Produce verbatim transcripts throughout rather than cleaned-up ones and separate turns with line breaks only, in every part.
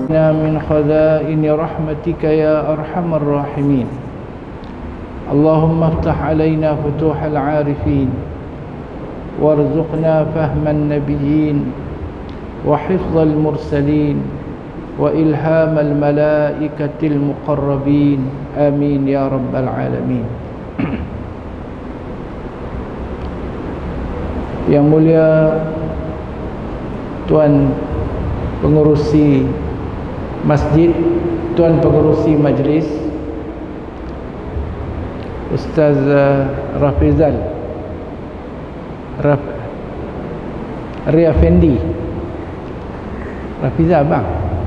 من خزائن رحمتك يا أرحم الراحمين. اللهم افتح علينا فتوح العارفين وارزقنا فهم النبيين وحفظ المرسلين وإلهام الملائكة المقربين. آمين يا رب العالمين. Yang mulia Tuan pengurusi masjid, Tuan pengurusi majlis, Ustaz Rafizal Raf Ria Fendi Rafizal bang.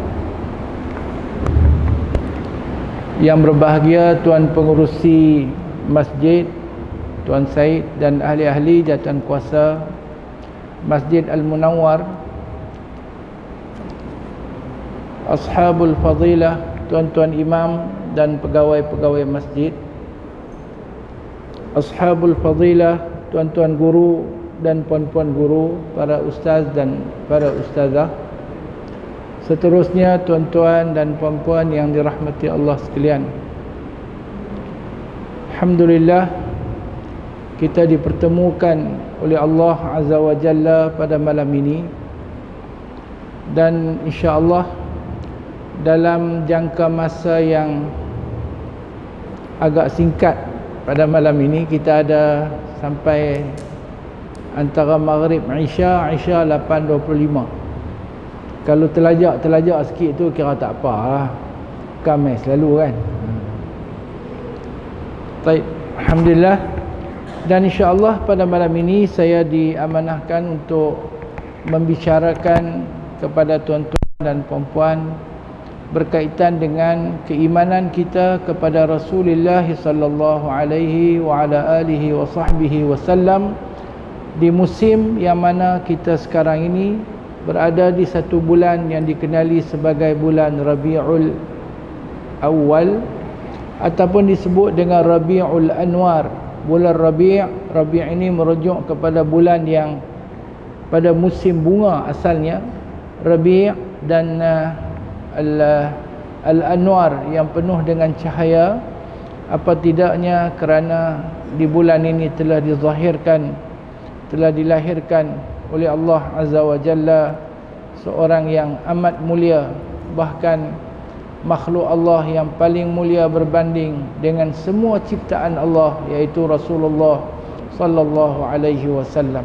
Yang berbahagia Tuan pengurusi masjid, Tuan Said dan ahli-ahli jawatan kuasa Masjid Al-Munawwar, Ashabul Fadilah, tuan-tuan imam dan pegawai-pegawai masjid, Ashabul Fadilah, tuan-tuan guru dan puan-puan guru, para ustaz dan para ustazah, seterusnya tuan-tuan dan puan-puan yang dirahmati Allah sekalian. Alhamdulillah, kita dipertemukan oleh Allah Azza wa Jalla pada malam ini, dan insya-Allah dalam jangka masa yang agak singkat pada malam ini, kita ada sampai antara maghrib Isya, Isya lapan dua puluh lima. Kalau terlajak-terlajak sikit tu kira tak apa lah, kamai selalu kan. Baik, alhamdulillah. Dan insya-Allah pada malam ini saya diamanahkan untuk membicarakan kepada tuan-tuan dan puan-puan berkaitan dengan keimanan kita kepada Rasulullah sallallahu alaihi wa ala alihi wa sahbihi wasallam di musim yang mana kita sekarang ini berada di satu bulan yang dikenali sebagai bulan Rabiul Awal ataupun disebut dengan Rabiul Anwar. Bulan Rabi', Rabi' ini merujuk kepada bulan yang pada musim bunga asalnya, Rabi' dan uh, Al-Anwar yang penuh dengan cahaya. Apa tidaknya kerana di bulan ini telah dizahirkan, telah dilahirkan oleh Allah Azza wa Jalla seorang yang amat mulia, bahkan makhluk Allah yang paling mulia berbanding dengan semua ciptaan Allah, yaitu Rasulullah sallallahu alaihi wasallam.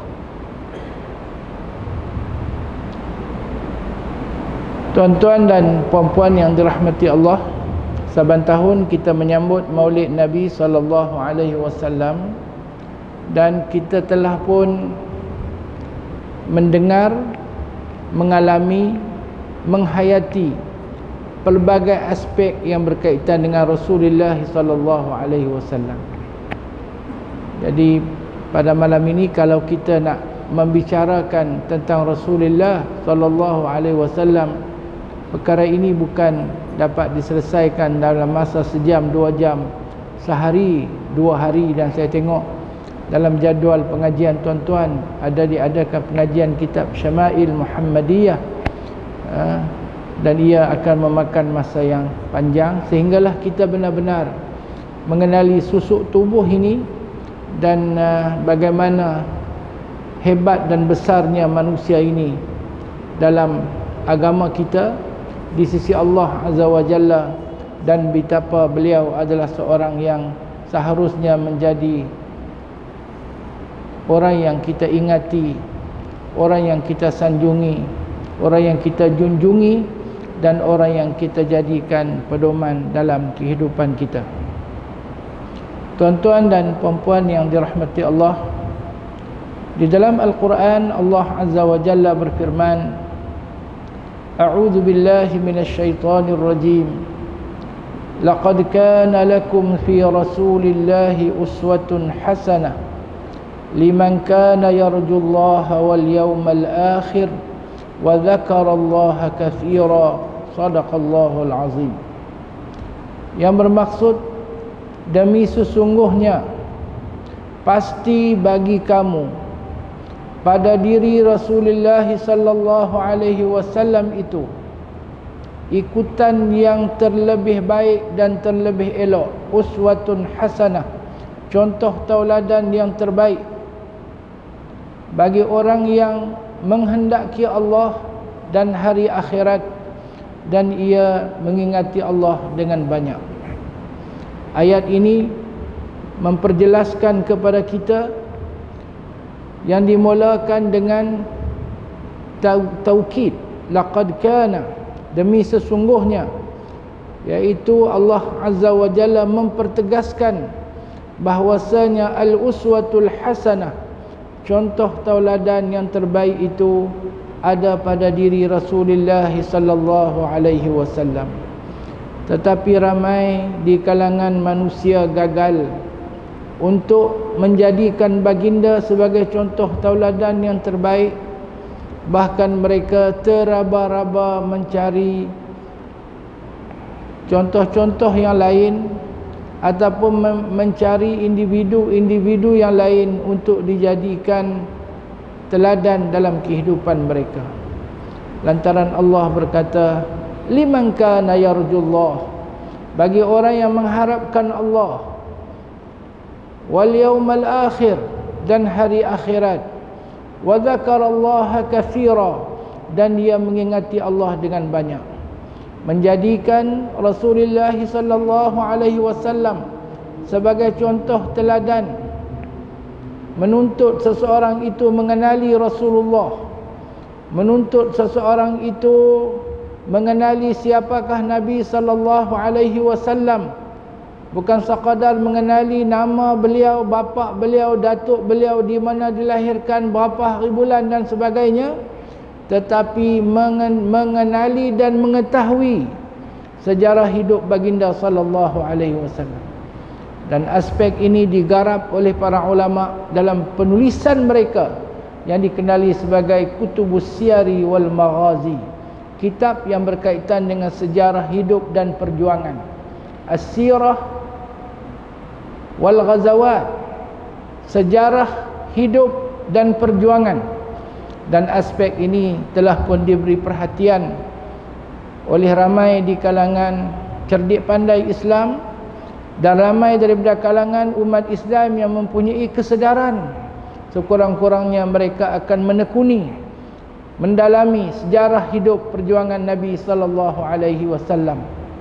Tuan-tuan dan puan-puan yang dirahmati Allah, saban tahun kita menyambut Maulid Nabi sallallahu alaihi wasallam, dan kita telah pun mendengar, mengalami, menghayati pelbagai aspek yang berkaitan dengan Rasulullah sallallahu alaihi wasallam. Jadi pada malam ini kalau kita nak membicarakan tentang Rasulullah sallallahu alaihi wasallam, perkara ini bukan dapat diselesaikan dalam masa sejam, dua jam, sehari, dua hari. Dan saya tengok dalam jadual pengajian tuan-tuan ada diadakan pengajian kitab Syama'il Muhammadiyah, dan ia akan memakan masa yang panjang, sehinggalah kita benar-benar mengenali susuk tubuh ini dan uh, bagaimana hebat dan besarnya manusia ini dalam agama kita di sisi Allah Azza wa Jalla, dan betapa beliau adalah seorang yang seharusnya menjadi orang yang kita ingati, orang yang kita sanjungi, orang yang kita junjungi, dan orang yang kita jadikan pedoman dalam kehidupan kita. Tuan-tuan dan puan-puan yang dirahmati Allah, di dalam Al-Quran Allah Azza wa Jalla berfirman, A'udzu billahi minasyaitonir rajim. Laqad kana lakum fi Rasulillahi uswatun hasanah liman kana yarjullaha wal yawmal akhir wa dzakarallaha katsira. Sadaqallahul azim. Yang bermaksud, demi sesungguhnya pasti bagi kamu pada diri Rasulullah sallallahu alaihi wasallam itu ikutan yang terlebih baik dan terlebih elok, uswatun hasanah, contoh tauladan yang terbaik bagi orang yang menghendaki Allah dan hari akhirat dan ia mengingati Allah dengan banyak. Ayat ini memperjelaskan kepada kita yang dimulakan dengan taukid, laqad kana, demi sesungguhnya, iaitu Allah Azza wa Jalla mempertegaskan bahwasanya al-uswatul hasanah, contoh tauladan yang terbaik itu ada pada diri Rasulullah sallallahu alaihi wasallam. Tetapi ramai di kalangan manusia gagal untuk menjadikan baginda sebagai contoh tauladan yang terbaik. Bahkan mereka teraba-raba mencari contoh-contoh yang lain ataupun mencari individu-individu yang lain untuk dijadikan teladan dalam kehidupan mereka. Lantaran Allah berkata, liman kana yarjullah, bagi orang yang mengharapkan Allah, wal yaumal akhir, dan hari akhirat, wa dzakarallaha katsira, dan dia mengingati Allah dengan banyak. Menjadikan Rasulullah sallallahu alaihi wasallam sebagai contoh teladan, menuntut seseorang itu mengenali Rasulullah, menuntut seseorang itu mengenali siapakah Nabi sallallahu alaihi wasallam, bukan sekadar mengenali nama beliau, bapa beliau, datuk beliau, di mana dilahirkan, berapa hari bulan dan sebagainya, tetapi mengenali dan mengetahui sejarah hidup baginda sallallahu alaihi wasallam. Dan aspek ini digarap oleh para ulama dalam penulisan mereka yang dikenali sebagai kutubus siyari wal maghazi, kitab yang berkaitan dengan sejarah hidup dan perjuangan, as-sirah wal ghazawat, sejarah hidup dan perjuangan. Dan aspek ini telah pun diberi perhatian oleh ramai di kalangan cerdik pandai Islam dan ramai daripada kalangan umat Islam yang mempunyai kesedaran. Sekurang-kurangnya mereka akan menekuni, mendalami sejarah hidup perjuangan Nabi sallallahu alaihi wasallam.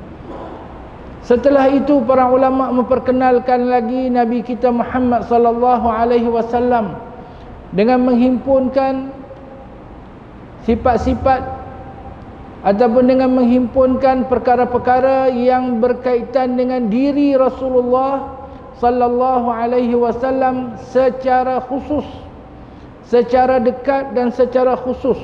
Setelah itu para ulama memperkenalkan lagi Nabi kita Muhammad sallallahu alaihi wasallam dengan menghimpunkan sifat-sifat ataupun dengan menghimpunkan perkara-perkara yang berkaitan dengan diri Rasulullah sallallahu alaihi wasallam secara khusus, secara dekat dan secara khusus,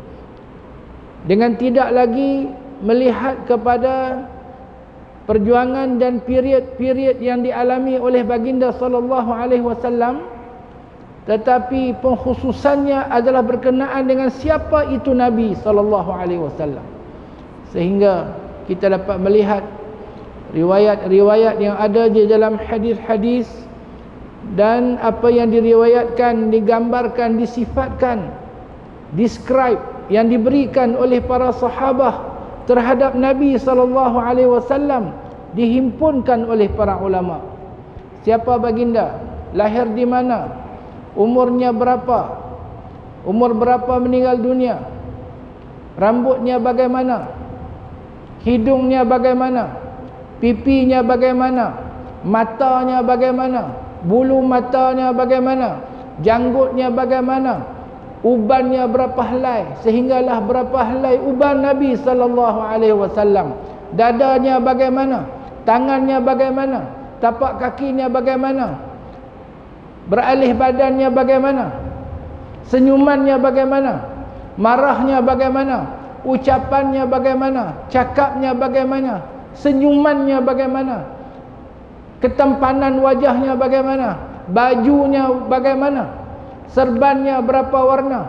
dengan tidak lagi melihat kepada perjuangan dan period-period yang dialami oleh baginda sallallahu alaihi wasallam, tetapi pengkhususannya adalah berkenaan dengan siapa itu Nabi sallallahu alaihi wasallam. Sehingga kita dapat melihat riwayat-riwayat yang ada di dalam hadis-hadis dan apa yang diriwayatkan, digambarkan, disifatkan, describe yang diberikan oleh para sahabat terhadap Nabi sallallahu alaihi wasallam dihimpunkan oleh para ulama. Siapa baginda, lahir di mana, umurnya berapa, umur berapa meninggal dunia, rambutnya bagaimana, hidungnya bagaimana, pipinya bagaimana, matanya bagaimana, bulu matanya bagaimana, janggutnya bagaimana, ubannya berapa helai, sehinggalah berapa helai uban Nabi sallallahu alaihi wasallam, dadanya bagaimana, tangannya bagaimana, tapak kakinya bagaimana, beralih badannya bagaimana, senyumannya bagaimana, marahnya bagaimana, ucapannya bagaimana, cakapnya bagaimana, senyumannya bagaimana, ketampanan wajahnya bagaimana, bajunya bagaimana, serbannya berapa warna,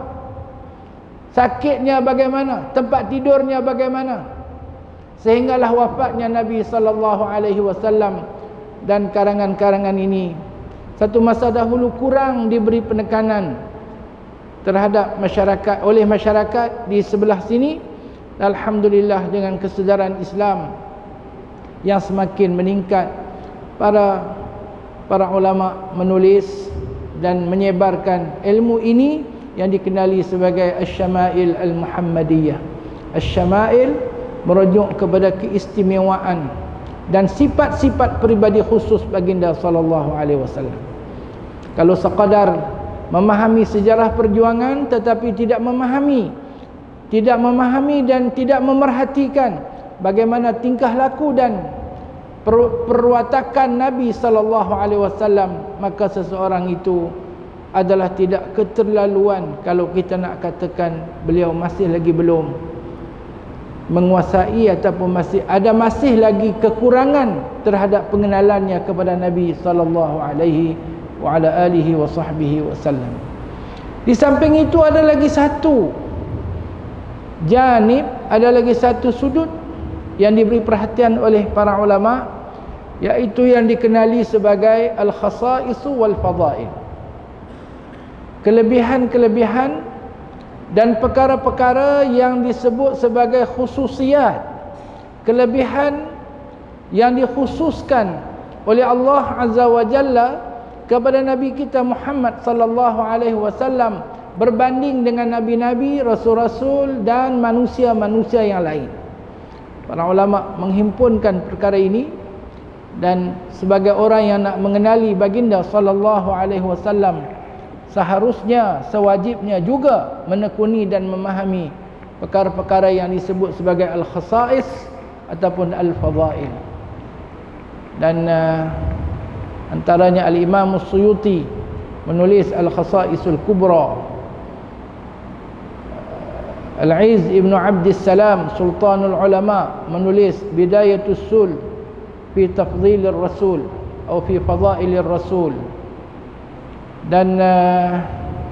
sakitnya bagaimana, tempat tidurnya bagaimana, sehinggalah wafatnya Nabi sallallahu alaihi wasallam. Dan karangan-karangan ini satu masa dahulu kurang diberi penekanan terhadap masyarakat oleh masyarakat di sebelah sini, Alhamdulillah dengan kesedaran Islam yang semakin meningkat, para para ulama menulis dan menyebarkan ilmu ini yang dikenali sebagai Asy-Syama'il Al-Muhammadiyah. Asy-Syama'il merujuk kepada keistimewaan dan sifat-sifat peribadi khusus baginda sallallahu alaihi wasallam. Kalau sekadar memahami sejarah perjuangan tetapi tidak memahami tidak memahami dan tidak memerhatikan bagaimana tingkah laku dan per perwatakan Nabi sallallahu alaihi wasallam, maka seseorang itu adalah tidak keterlaluan kalau kita nak katakan beliau masih lagi belum menguasai ataupun masih ada masih lagi kekurangan terhadap pengenalannya kepada Nabi sallallahu alaihi wa ala alihi wa sahbihi wasallam. Di samping itu ada lagi satu janib, ada lagi satu sudut yang diberi perhatian oleh para ulama, iaitu yang dikenali sebagai al-khasa'isu wal fadail. Kelebihan-kelebihan dan perkara-perkara yang disebut sebagai khususiyat, kelebihan yang dikhususkan oleh Allah Azza wa Jalla kepada Nabi kita Muhammad sallallahu alaihi wasallam berbanding dengan nabi-nabi, rasul-rasul dan manusia-manusia yang lain. Para ulama menghimpunkan perkara ini, dan sebagai orang yang nak mengenali baginda sallallahu alaihi wasallam, seharusnya, sewajibnya juga menekuni dan memahami perkara-perkara yang disebut sebagai al-khasa'is ataupun al-fadail. Dan uh, antaranya al-Imam As-Suyuti menulis al-Khasa'isul Kubra. Al-Izz Ibn Abdissalam Sultanul Ulama menulis Bidayatus Sul fi Tafdhilir Rasul atau fi Fadailir Rasul. Dan uh,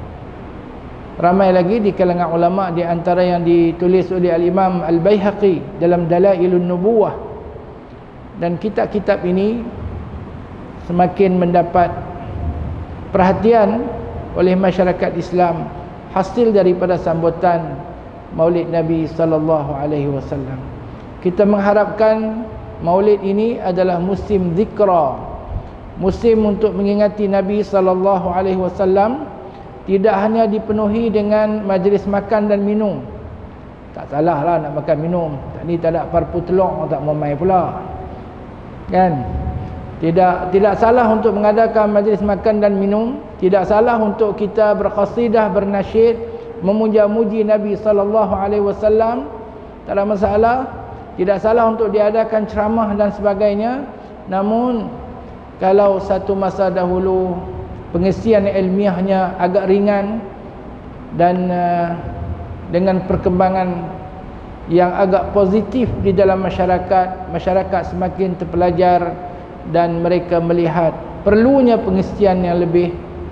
ramai lagi di kalangan ulama, di antara yang ditulis oleh Al-Imam Al-Baihaqi dalam Dalailun Nubuwah. Dan kitab-kitab ini semakin mendapat perhatian oleh masyarakat Islam, hasil daripada sambutan Maulid Nabi sallallahu alaihi wasallam. Kita mengharapkan Maulid ini adalah musim zikra, musim untuk mengingati Nabi sallallahu alaihi wasallam, tidak hanya dipenuhi dengan majlis makan dan minum. Tak salah lah nak makan minum. Tak ni tak ada parpu telur, tak mau mai pula. Kan? Tidak tidak salah untuk mengadakan majlis makan dan minum, tidak salah untuk kita berqasidah, bernasyid, memuja-muji Nabi sallallahu alaihi wasallam, tak ada masalah. Tidak salah untuk diadakan ceramah dan sebagainya. Namun kalau satu masa dahulu pengisian ilmiahnya agak ringan dan uh, dengan perkembangan yang agak positif di dalam masyarakat, masyarakat semakin terpelajar dan mereka melihat perlunya pengisian yang lebih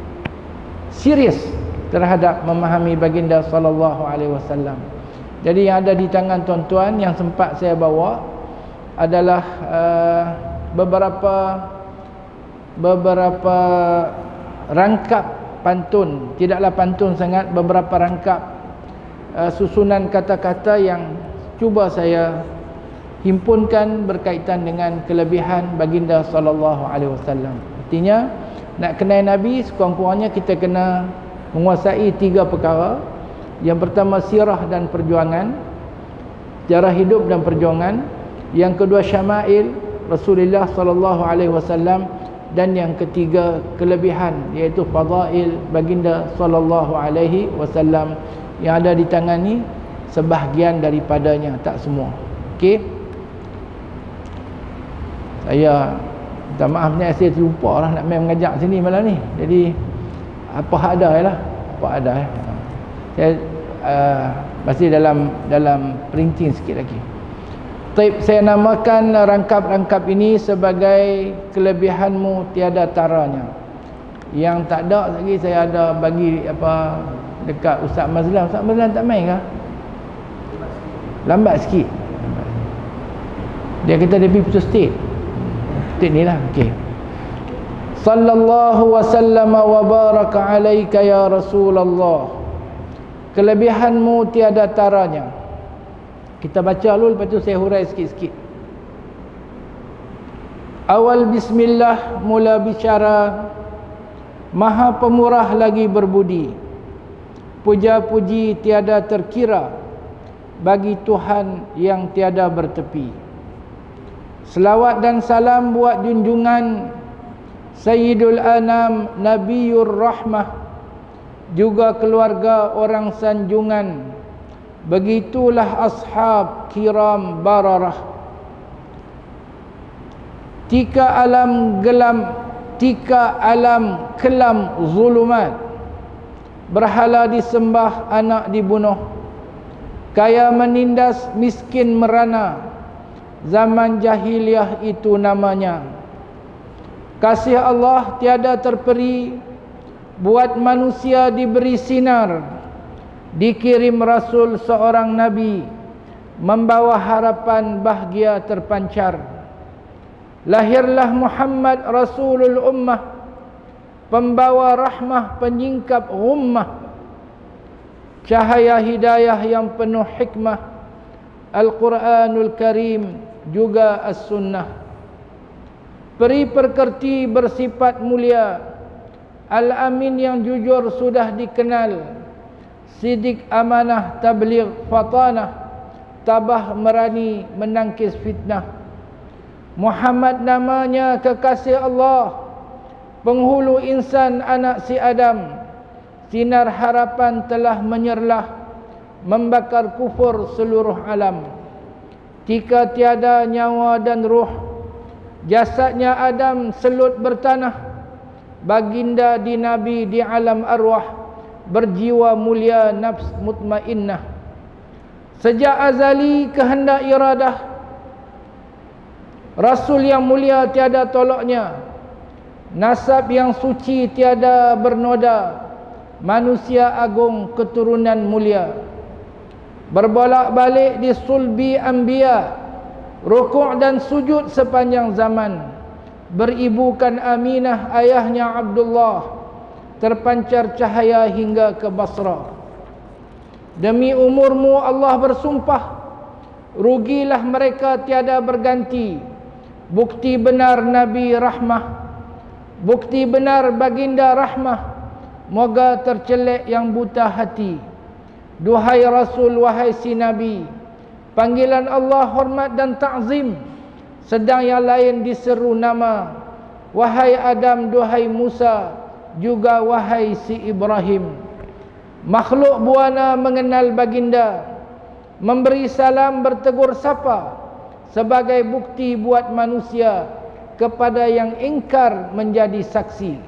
serius terhadap memahami baginda sallallahu alaihi wasallam. Jadi yang ada di tangan tuan-tuan yang sempat saya bawa adalah uh, beberapa beberapa rangkap pantun, tidaklah pantun sangat, beberapa rangkap uh, susunan kata-kata yang cuba saya himpunkan berkaitan dengan kelebihan baginda sallallahu alaihi wasallam. Artinya nak kenal Nabi, sekurang-kurangnya kita kena menguasai tiga perkara. Yang pertama sirah dan perjuangan, sejarah hidup dan perjuangan. Yang kedua syama'il Rasulullah sallallahu alaihi wasallam, dan yang ketiga kelebihan, iaitu fadail baginda sallallahu alaihi wasallam. Yang ada di tangan ni sebahagian daripadanya, tak semua. Okey. Saya minta maaf ni, saya terlupa lah nak main mengajak sini malam ni. Jadi apa ada lah, apa ada eh. Saya uh, masih dalam dalam printing sikit lagi. Taib, saya namakan rangkap-rangkap ini sebagai kelebihanmu tiada taranya. Yang tak ada lagi saya ada bagi apa dekat Ustaz Mazlan. Ustaz Mazlan tak main ke? Lambat sikit. Dia kata dia pergi putus state. State ni lah. Okey. Sallallahu wa sallama wa baraka alaika ya Rasulullah. Kelebihanmu tiada taranya. Kita baca dulu, lepas tu saya hurai sikit-sikit. Awal bismillah, mula bicara, Maha pemurah lagi berbudi. Puja-puji tiada terkira bagi Tuhan yang tiada bertepi. Selawat dan salam buat junjungan Sayyidul Anam Nabiur Rahmah, juga keluarga orang sanjungan. Begitulah ashab kiram bararah. Tika alam gelam, tika alam kelam zulumat, berhala disembah, anak dibunuh, kaya menindas, miskin merana. Zaman jahiliah itu namanya. Kasih Allah tiada terperi, buat manusia diberi sinar. Dikirim Rasul seorang Nabi, membawa harapan bahagia terpancar. Lahirlah Muhammad Rasulul Ummah, pembawa rahmah penyingkap ghummah. Cahaya hidayah yang penuh hikmah, Al-Quranul Karim juga As-Sunnah. Peri perkerti bersifat mulia, Al-Amin yang jujur sudah dikenal. Sidik amanah tabligh fatanah, tabah merani menangkis fitnah. Muhammad namanya kekasih Allah, penghulu insan anak si Adam. Sinar harapan telah menyerlah, membakar kufur seluruh alam. Tika tiada nyawa dan ruh, jasadnya Adam selut bertanah. Baginda di Nabi di alam arwah, berjiwa mulia nafs mutmainnah. Sejak azali kehendak iradah, Rasul yang mulia tiada tolaknya. Nasab yang suci tiada bernoda, manusia agung keturunan mulia. Berbolak-balik di sulbi anbiya, rukuk dan sujud sepanjang zaman. Beribukan Aminah ayahnya Abdullah, terpancar cahaya hingga ke Basra. Demi umurmu Allah bersumpah, rugilah mereka tiada berganti. Bukti benar Nabi rahmah, bukti benar baginda rahmah. Moga tercelek yang buta hati. Duhai Rasul, wahai si Nabi, panggilan Allah hormat dan ta'zim, sedang yang lain diseru nama. Wahai Adam, duhai Musa, juga wahai si Ibrahim. Makhluk buana mengenal baginda, memberi salam bertegur sapa, sebagai bukti buat manusia kepada yang ingkar menjadi saksi.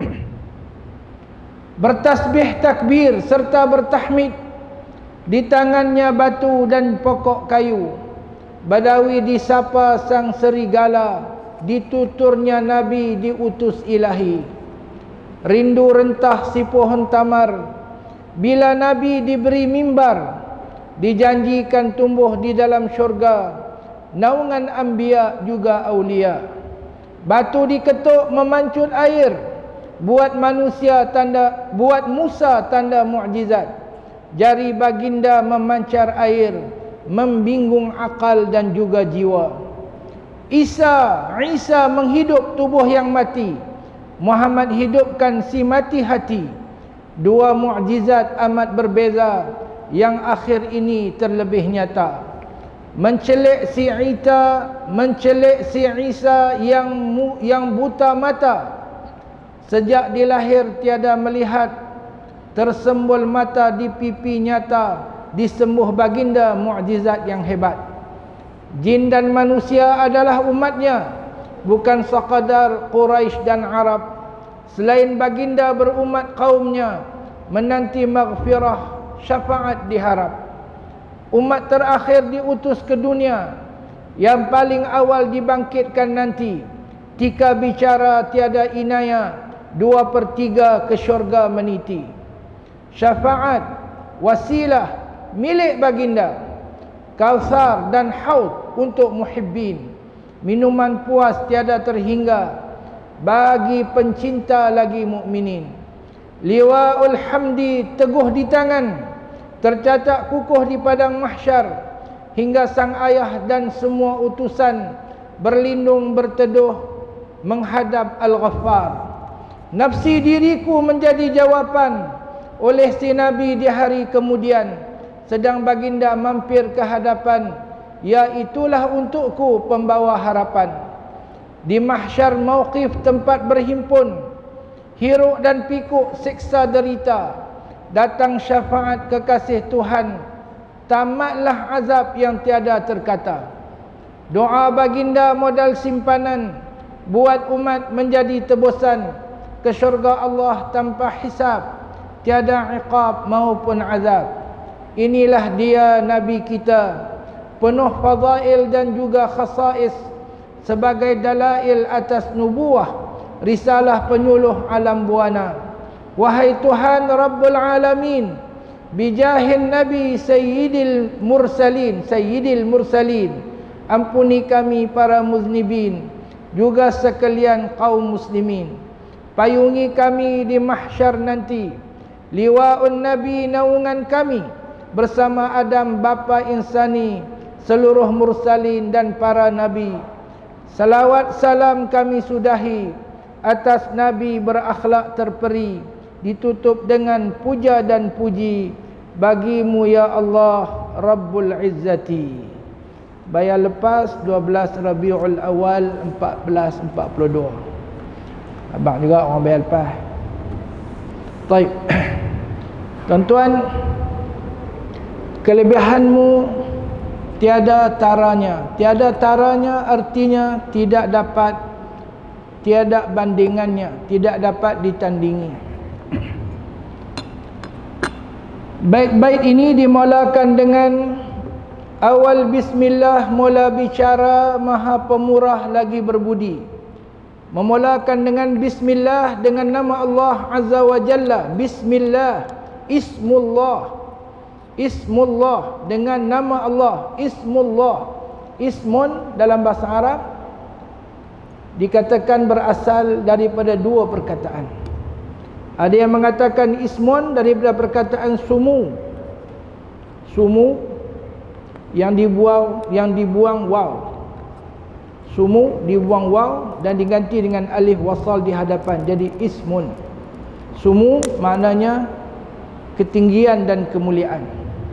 Bertasbih takbir serta bertahmid, di tangannya batu dan pokok kayu. Badawi disapa sang serigala, dituturnya Nabi diutus ilahi. Rindu rentah si pohon tamar, bila Nabi diberi mimbar. Dijanjikan tumbuh di dalam syurga, naungan anbiya juga aulia. Batu diketuk memancut air, buat manusia tanda, buat Musa tanda mukjizat. Jari baginda memancar air, membinggung akal dan juga jiwa. Isa, Isa menghidup tubuh yang mati, Muhammad hidupkan si mati hati. Dua mukjizat amat berbeza, yang akhir ini terlebih nyata. Mencelik si Isa, mencelik si Isa yang mu, yang buta mata. Sejak dilahir tiada melihat, tersembul mata di pipi nyata. Disembuh baginda mukjizat yang hebat. Jin dan manusia adalah umatnya, bukan sekadar Quraisy dan Arab. Selain baginda berumat kaumnya, menanti maghfirah syafaat diharap. Umat terakhir diutus ke dunia, yang paling awal dibangkitkan nanti. Tika bicara tiada inaya, dua per tiga ke syurga meniti. Syafaat, wasilah milik baginda. Kautsar dan haud untuk muhibbin. Minuman puas tiada terhingga, bagi pencinta lagi mukminin. Liwaul hamdi teguh di tangan, tercatat kukuh di padang mahsyar. hingga sang ayah dan semua utusan berlindung berteduh menghadap Al-Ghaffar. Nafsi diriku menjadi jawapan oleh si Nabi di hari kemudian, sedang baginda mampir ke hadapan, iaitulah untukku pembawa harapan. Di mahsyar mauqif tempat berhimpun, hiruk dan pikuk siksa derita, datang syafaat kekasih Tuhan, tamatlah azab yang tiada terkata. Doa baginda modal simpanan, buat umat menjadi tebusan ke syurga Allah tanpa hisab, tiada iqab maupun azab. Inilah dia Nabi kita, penuh fadail dan juga khasais, sebagai dalail atas nubuah, risalah penyuluh alam buana. Wahai Tuhan Rabbul Alamin, bijahin Nabi Sayyidil Mursalin, Sayyidil Mursalin, ampuni kami para muznibin, juga sekalian kaum muslimin. Payungi kami di mahsyar nanti, liwa'un Nabi naungan kami, bersama Adam bapa insani, seluruh mursalin dan para nabi. Salawat salam kami sudahi atas Nabi berakhlak terperi, ditutup dengan puja dan puji bagimu ya Allah Rabbul Izzati. Bayar lepas dua belas Rabiul Awal empat belas empat puluh dua. Abang juga orang bayar lepas. Baik. Tuan-tuan, kelebihanmu tiada taranya. Tiada taranya artinya tidak dapat, tiada bandingannya, tidak dapat ditandingi. Bait-bait ini dimulakan dengan awal bismillah, mula bicara Maha Pemurah lagi berbudi. Memulakan dengan bismillah, dengan nama Allah Azza wa Jalla. Bismillah, Ismullah, Ismullah, dengan nama Allah. Ismullah, Ismun dalam bahasa Arab dikatakan berasal daripada dua perkataan. Ada yang mengatakan ismun daripada perkataan sumu, sumu yang dibuang yang dibuang waw. Sumu dibuang waw dan diganti dengan alif wasal di hadapan, jadi ismun. Sumu maknanya ketinggian dan kemuliaan.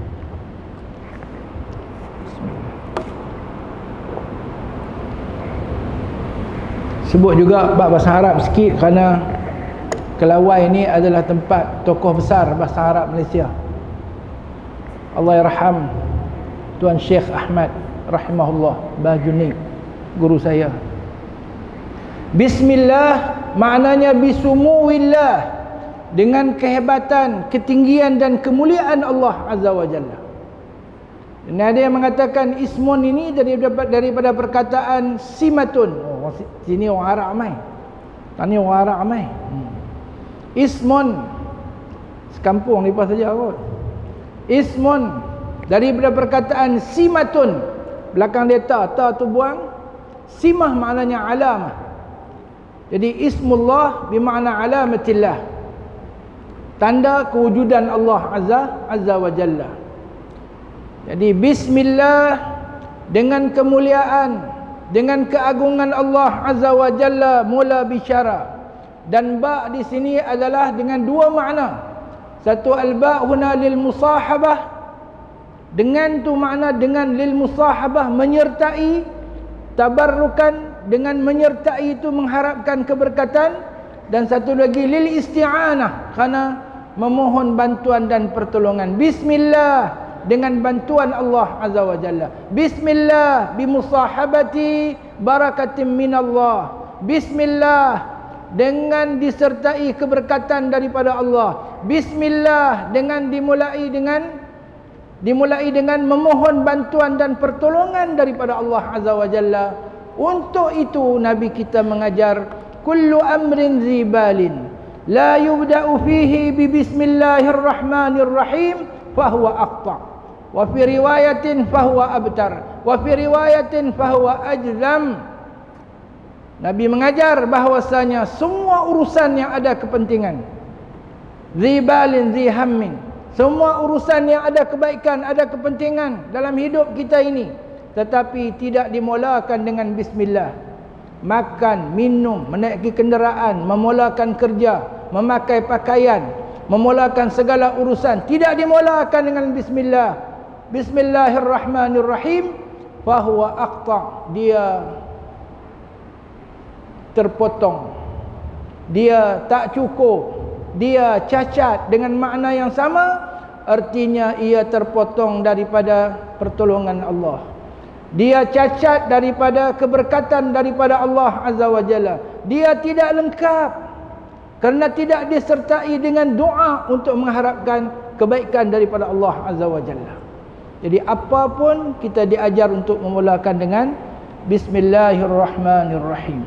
Sebut juga bahasa Arab sikit kerana Kelawai ini adalah tempat tokoh besar bahasa Arab Malaysia. Allah yarham Tuan Syekh Ahmad rahimahullah Bahjuni, guru saya. Bismillah maknanya bisumuillah, dengan kehebatan, ketinggian dan kemuliaan Allah Azza wa Jalla. Dan ada yang mengatakan ismun ini daripada, daripada perkataan simatun. Oh, sini orang Arab ramai. Tanya orang Arab ramai. Hmm. Ismun sekampung ni pas saja kot. Ismun daripada perkataan simatun, belakang dia ta, ta tu buang, simah maknanya alamah. Jadi ismullah bermakna alamatillah, tanda kewujudan Allah Azza Azza wa Jalla. Jadi bismillah dengan kemuliaan, dengan keagungan Allah Azza wa Jalla mula bicara. Dan ba di sini adalah dengan dua makna. Satu al-ba huna lil musahabah, dengan tu makna dengan lil musahabah, menyertai, tabarrukan, dengan menyertai itu mengharapkan keberkatan. Dan satu lagi lil isti'anah, kerana memohon bantuan dan pertolongan. Bismillah dengan bantuan Allah Azza wa Jalla. Bismillah bimusahabati barakatim minallah. Bismillah dengan disertai keberkatan daripada Allah. Bismillah dengan dimulai dengan dimulai dengan memohon bantuan dan pertolongan daripada Allah Azza wa Jalla. Untuk itu Nabi kita mengajar kullu amrin zibalin la yubda'u fihi bi bismillahirrahmanirrahim fahuwa aqta, wa fi riwayatin fahuwa abtar, wa fi riwayatin fahuwa ajzam. Nabi mengajar bahawasanya semua urusan yang ada kepentingan, zibalin zihammin, semua urusan yang ada kebaikan, ada kepentingan dalam hidup kita ini, tetapi tidak dimulakan dengan bismillah. Makan, minum, menaiki kenderaan, memulakan kerja, memakai pakaian, memulakan segala urusan tidak dimulakan dengan bismillah. Bismillahirrahmanirrahim, fahuwa aqta', dia terpotong, dia tak cukup, dia cacat dengan makna yang sama, artinya ia terpotong daripada pertolongan Allah. Dia cacat daripada keberkatan daripada Allah Azza wa Jalla. Dia tidak lengkap kerana tidak disertai dengan doa untuk mengharapkan kebaikan daripada Allah Azza wa Jalla. Jadi apapun kita diajar untuk memulakan dengan Bismillahirrahmanirrahim.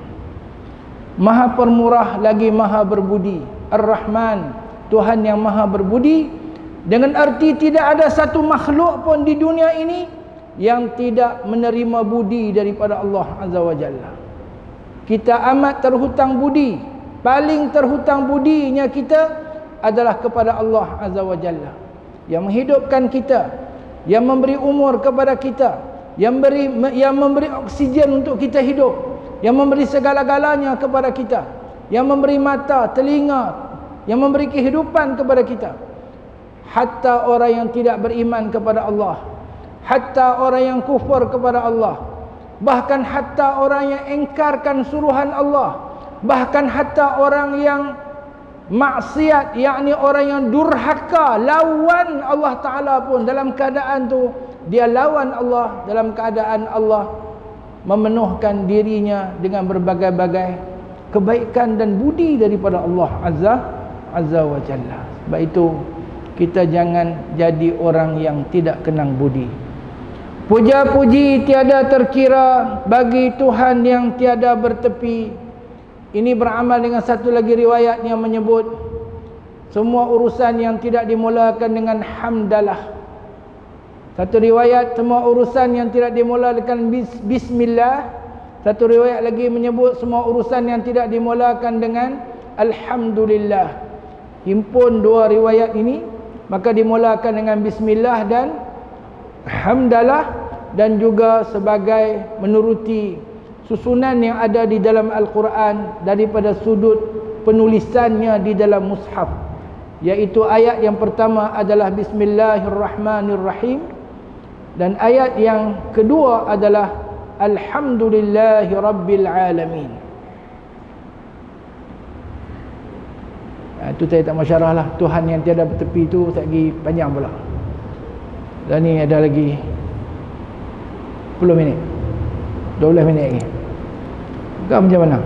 Maha pemurah lagi maha berbudi. Ar-Rahman, Tuhan yang maha berbudi, dengan arti tidak ada satu makhluk pun di dunia ini yang tidak menerima budi daripada Allah Azza wa Jalla. Kita amat terhutang budi. Paling terhutang budinya kita adalah kepada Allah Azza wa Jalla, yang menghidupkan kita, yang memberi umur kepada kita, yang beri yang memberi oksigen untuk kita hidup, yang memberi segala-galanya kepada kita, yang memberi mata, telinga, yang memberi kehidupan kepada kita. Hatta orang yang tidak beriman kepada Allah, hatta orang yang kufur kepada Allah, bahkan hatta orang yang engkarkan suruhan Allah, bahkan hatta orang yang maksiat, yakni orang yang durhaka, lawan Allah Ta'ala pun, dalam keadaan tu dia lawan Allah, dalam keadaan Allah memenuhkan dirinya dengan berbagai-bagai kebaikan dan budi daripada Allah Azza Azza wa Jalla. Sebab itu kita jangan jadi orang yang tidak kenang budi. Puja-puji tiada terkira bagi Tuhan yang tiada bertepi. Ini beramal dengan satu lagi riwayat yang menyebut semua urusan yang tidak dimulakan dengan hamdalah. Satu riwayat semua urusan yang tidak dimulakan bis, bismillah. Satu riwayat lagi menyebut semua urusan yang tidak dimulakan dengan alhamdulillah. Himpun dua riwayat ini, maka dimulakan dengan bismillah dan hamdalah, dan juga sebagai menuruti susunan yang ada di dalam Al-Quran daripada sudut penulisannya di dalam mushaf, iaitu ayat yang pertama adalah Bismillahirrahmanirrahim, dan ayat yang kedua adalah Alhamdulillahi Rabbil Alamin. Itu saya tak masyarah lah. Tuhan yang tiada bertepi tu tak lagi panjang pula. Dan ni ada lagi sepuluh minit, dua belas minit lagi. Kau macam mana?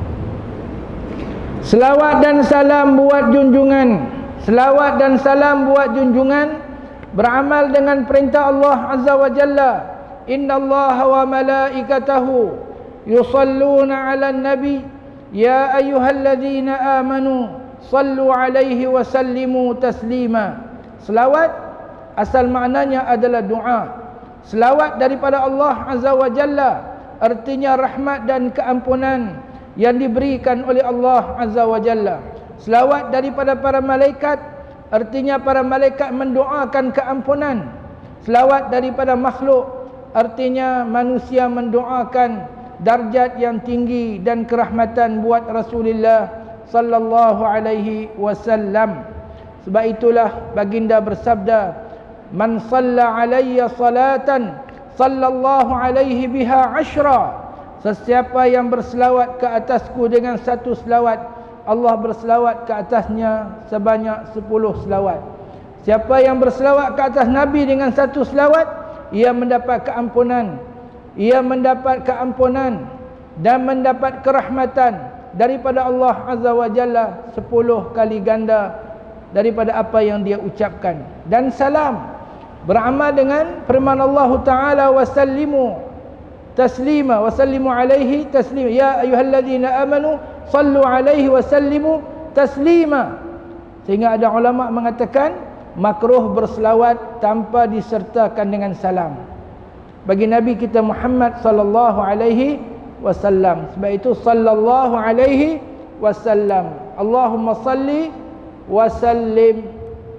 Selawat dan salam buat junjungan, selawat dan salam buat junjungan, beramal dengan perintah Allah Azza wa Jalla. Inna Allah wa malaikatahu yusalluna ala nabi ya ayyuhalladzina amanu sallu alaihi wa sallimu taslima. Selawat asal maknanya adalah doa. Selawat daripada Allah Azza wa Jalla artinya rahmat dan keampunan yang diberikan oleh Allah Azza wa Jalla. Selawat daripada para malaikat artinya para malaikat mendoakan keampunan. Selawat daripada makhluk artinya manusia mendoakan darjat yang tinggi dan kerahmatan buat Rasulullah sallallahu alaihi wasallam. Sebab itulah baginda bersabda, man salla alayya salatan sallallahu alaihi biha ashra. Sesiapa yang berselawat ke atasku dengan satu selawat, Allah berselawat ke atasnya sebanyak sepuluh selawat. Siapa yang berselawat ke atas Nabi dengan satu selawat, ia mendapat keampunan, ia mendapat keampunan dan mendapat kerahmatan daripada Allah Azza wa Jalla sepuluh kali ganda daripada apa yang dia ucapkan. Dan salam beramal dengan firman Allah Ta'ala, wasallimu taslima, wasallimu alaihi taslima, ya ayyuhalladzina amanu sallu alaihi wasallimu taslima. Sehingga ada ulama mengatakan makruh berselawat tanpa disertakan dengan salam bagi Nabi kita Muhammad sallallahu alaihi wasallam. Sebab itu sallallahu alaihi wasallam, Allahumma salli wa sallim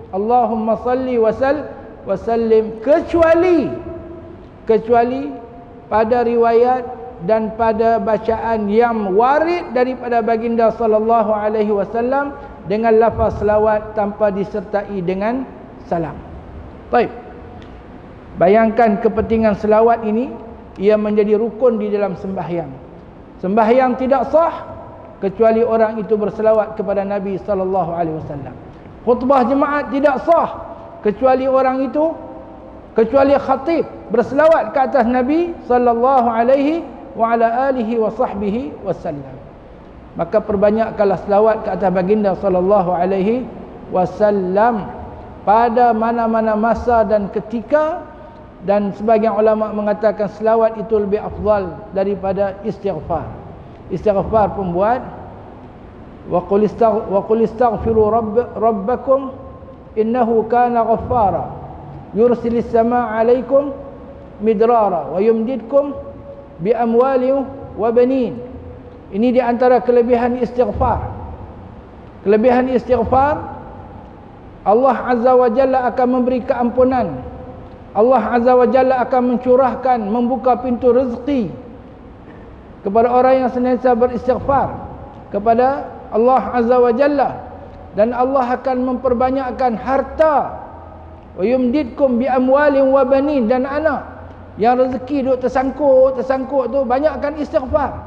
Allahumma salli wa sall wa sallim, kecuali kecuali pada riwayat dan pada bacaan yang warid daripada baginda sallallahu alaihi wasallam dengan lafaz selawat tanpa disertai dengan salam. Baik. Bayangkan kepentingan selawat ini, ia menjadi rukun di dalam sembahyang. Sembahyang tidak sah kecuali orang itu berselawat kepada Nabi sallallahu alaihi wasallam. Khutbah jemaat tidak sah kecuali orang itu, kecuali khatib berselawat ke atas Nabi sallallahu alaihi wa ala alihi wa sahbihi wasallam. Maka perbanyakkanlah selawat ke atas baginda sallallahu alaihi wasallam pada mana-mana masa dan ketika, dan sebagian ulama mengatakan selawat itu lebih afdal daripada istighfar. Istighfar pun buat, wa qul istagh wa qul istaghfiru rabb rabbakum innahu kana ghaffara yursilis samaa 'alaikum midrara wa yumdidkum bi amwalin wa banin. Ini di antara kelebihan istighfar. Kelebihan istighfar, Allah Azza wa Jalla akan memberi keampunan. Allah Azza wa Jalla akan mencurahkan, membuka pintu rezeki kepada orang yang senantiasa beristighfar kepada Allah Azza wa Jalla, dan Allah akan memperbanyakkan harta. Wa yumdidkum bi amwalin wa banin, dan anak yang rezeki duk tersangkut tersangkut tu, banyakkan istighfar.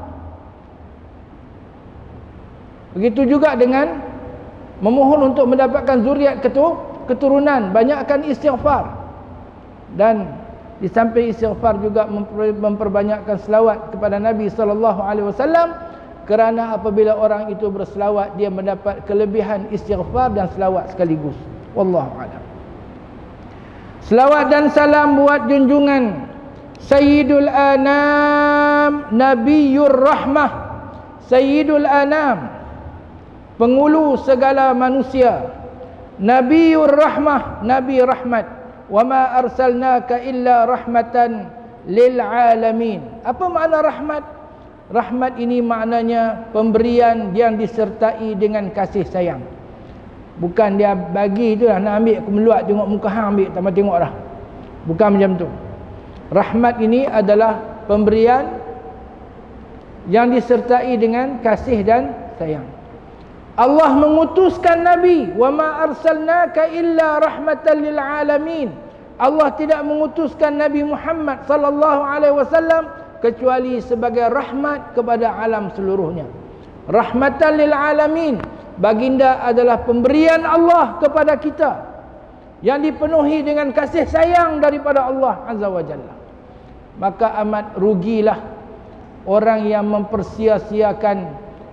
Begitu juga dengan memohon untuk mendapatkan zuriat keturunan, banyakkan istighfar. Dan di samping istighfar juga memperbanyakkan selawat kepada Nabi sallallahu alaihi wasallam, kerana apabila orang itu berselawat, dia mendapat kelebihan istighfar dan selawat sekaligus. Wallahu a'lam. Selawat dan salam buat junjungan Sayyidul Anam Nabiyur Rahmah, Sayyidul Anam, penghulu segala manusia, Nabiyur Rahmah, Nabi rahmat, wa ma arsalnaka illa rahmatan lil alamin. Apa makna rahmat? Rahmat ini maknanya pemberian yang disertai dengan kasih sayang. Bukan dia bagi tu lah, nak ambil aku meluat tengok muka hang, ambil tambah tengok dah. Bukan macam tu. Rahmat ini adalah pemberian yang disertai dengan kasih dan sayang. Allah mengutuskan Nabi, wa ma arsalnaka illa rahmatan lil alamin. Allah tidak mengutuskan Nabi Muhammad sallallahu alaihi wasallam kecuali sebagai rahmat kepada alam seluruhnya. Rahmatan lil alamin, baginda adalah pemberian Allah kepada kita yang dipenuhi dengan kasih sayang daripada Allah Azza wa Jalla. Maka amat rugilah orang yang mempersia-siakan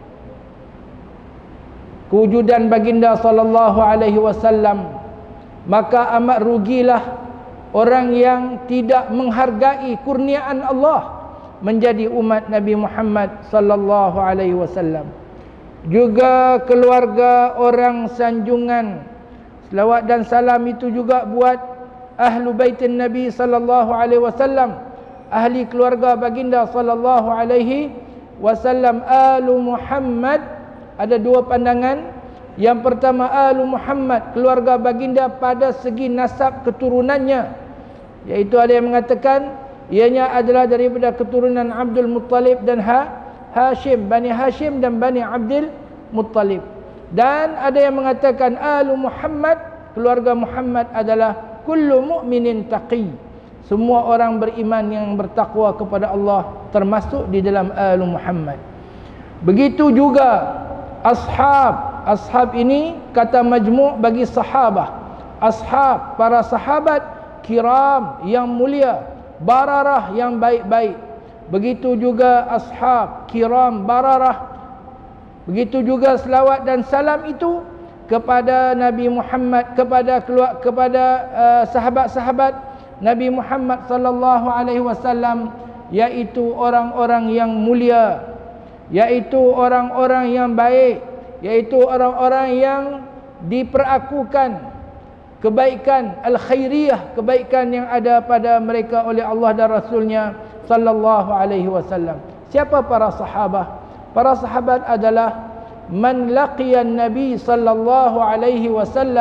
kewujudan baginda sallallahu alaihi wasallam. Maka amat rugilah orang yang tidak menghargai kurniaan Allah menjadi umat Nabi Muhammad sallallahu alaihi wasallam. Juga keluarga orang sanjungan, selawat dan salam itu juga buat ahlu baitin Nabi sallallahu alaihi wasallam, ahli keluarga baginda sallallahu alaihi wasallam. Alu Muhammad, ada dua pandangan. Yang pertama, Alu Muhammad, keluarga baginda pada segi nasab keturunannya, iaitu ada yang mengatakan ianya adalah daripada keturunan Abdul Muttalib dan ha, Hashim, Bani Hashim dan Bani Abdul Muttalib. Dan ada yang mengatakan Alu Muhammad, keluarga Muhammad adalah kullu mu'minin taqi, semua orang beriman yang bertakwa kepada Allah termasuk di dalam Alu Muhammad. Begitu juga ashab. Ashab ini kata majmu' bagi sahabah. Ashab, para sahabat kiram yang mulia, bararah yang baik-baik. Begitu juga ashab kiram bararah. Begitu juga selawat dan salam itu kepada Nabi Muhammad, kepada keluar, kepada uh, sahabat-sahabat Nabi Muhammad sallallahu alaihi wasallam, yaitu orang-orang yang mulia, yaitu orang-orang yang baik, yaitu orang-orang yang diperakukan kebaikan al-khairiyah, kebaikan yang ada pada mereka oleh Allah dan Rasulnya sallallahu alaihi wasallam. Siapa para sahabat? Para sahabat adalah man laqiyan Nabi sallallahu alaihi wasallam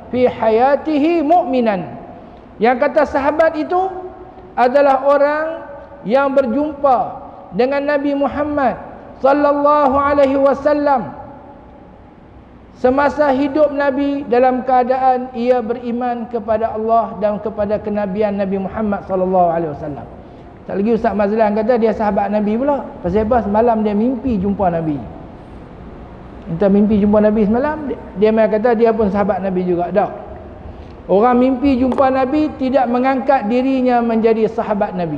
fi hayatihi mu'minan. Yang kata sahabat itu adalah orang yang berjumpa dengan Nabi Muhammad sallallahu alaihi wasallam semasa hidup Nabi dalam keadaan ia beriman kepada Allah dan kepada kenabian Nabi Muhammad sallallahu alaihi wasallam. Tak lagi Ustaz Mazlan kata dia sahabat Nabi pula. Pasal apa? Semalam dia mimpi jumpa Nabi. Entah mimpi jumpa Nabi semalam, dia memang kata dia pun sahabat Nabi juga. Tak. Orang mimpi jumpa Nabi tidak mengangkat dirinya menjadi sahabat Nabi.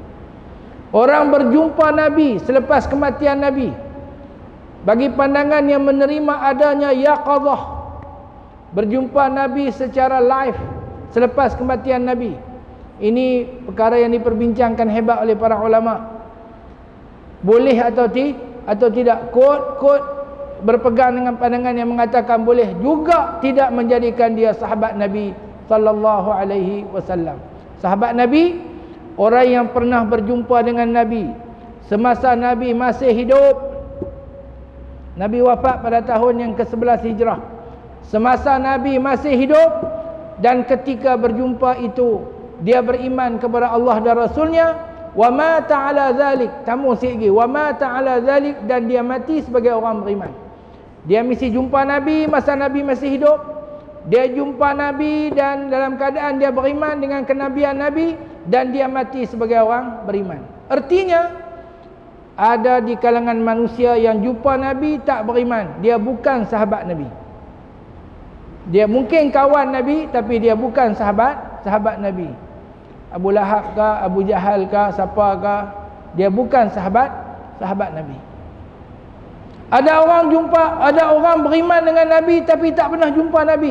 Orang berjumpa Nabi selepas kematian Nabi, bagi pandangan yang menerima adanya yaqadhah, berjumpa Nabi secara live selepas kematian Nabi, ini perkara yang diperbincangkan hebat oleh para ulama. Boleh atau ti atau tidak? Kod-kod berpegang dengan pandangan yang mengatakan boleh, juga tidak menjadikan dia sahabat Nabi sallallahu alaihi wasallam. Sahabat Nabi, orang yang pernah berjumpa dengan Nabi semasa Nabi masih hidup. Nabi wafat pada tahun yang ke sebelas Hijrah. Semasa Nabi masih hidup dan ketika berjumpa itu dia beriman kepada Allah dan Rasulnya. Wa ma ta'ala zalik, tamu sikit, wa ma ta'ala zalik, dan dia mati sebagai orang beriman. Dia mesti jumpa Nabi masa Nabi masih hidup. Dia jumpa Nabi dan dalam keadaan dia beriman dengan kenabian Nabi, dan dia mati sebagai orang beriman. Artinya ada di kalangan manusia yang jumpa Nabi tak beriman, dia bukan sahabat Nabi. Dia mungkin kawan Nabi tapi dia bukan sahabat sahabat Nabi. Abu Lahab ke, Abu Jahal ke, siapa ke, dia bukan sahabat sahabat Nabi. Ada orang jumpa, ada orang beriman dengan Nabi tapi tak pernah jumpa Nabi.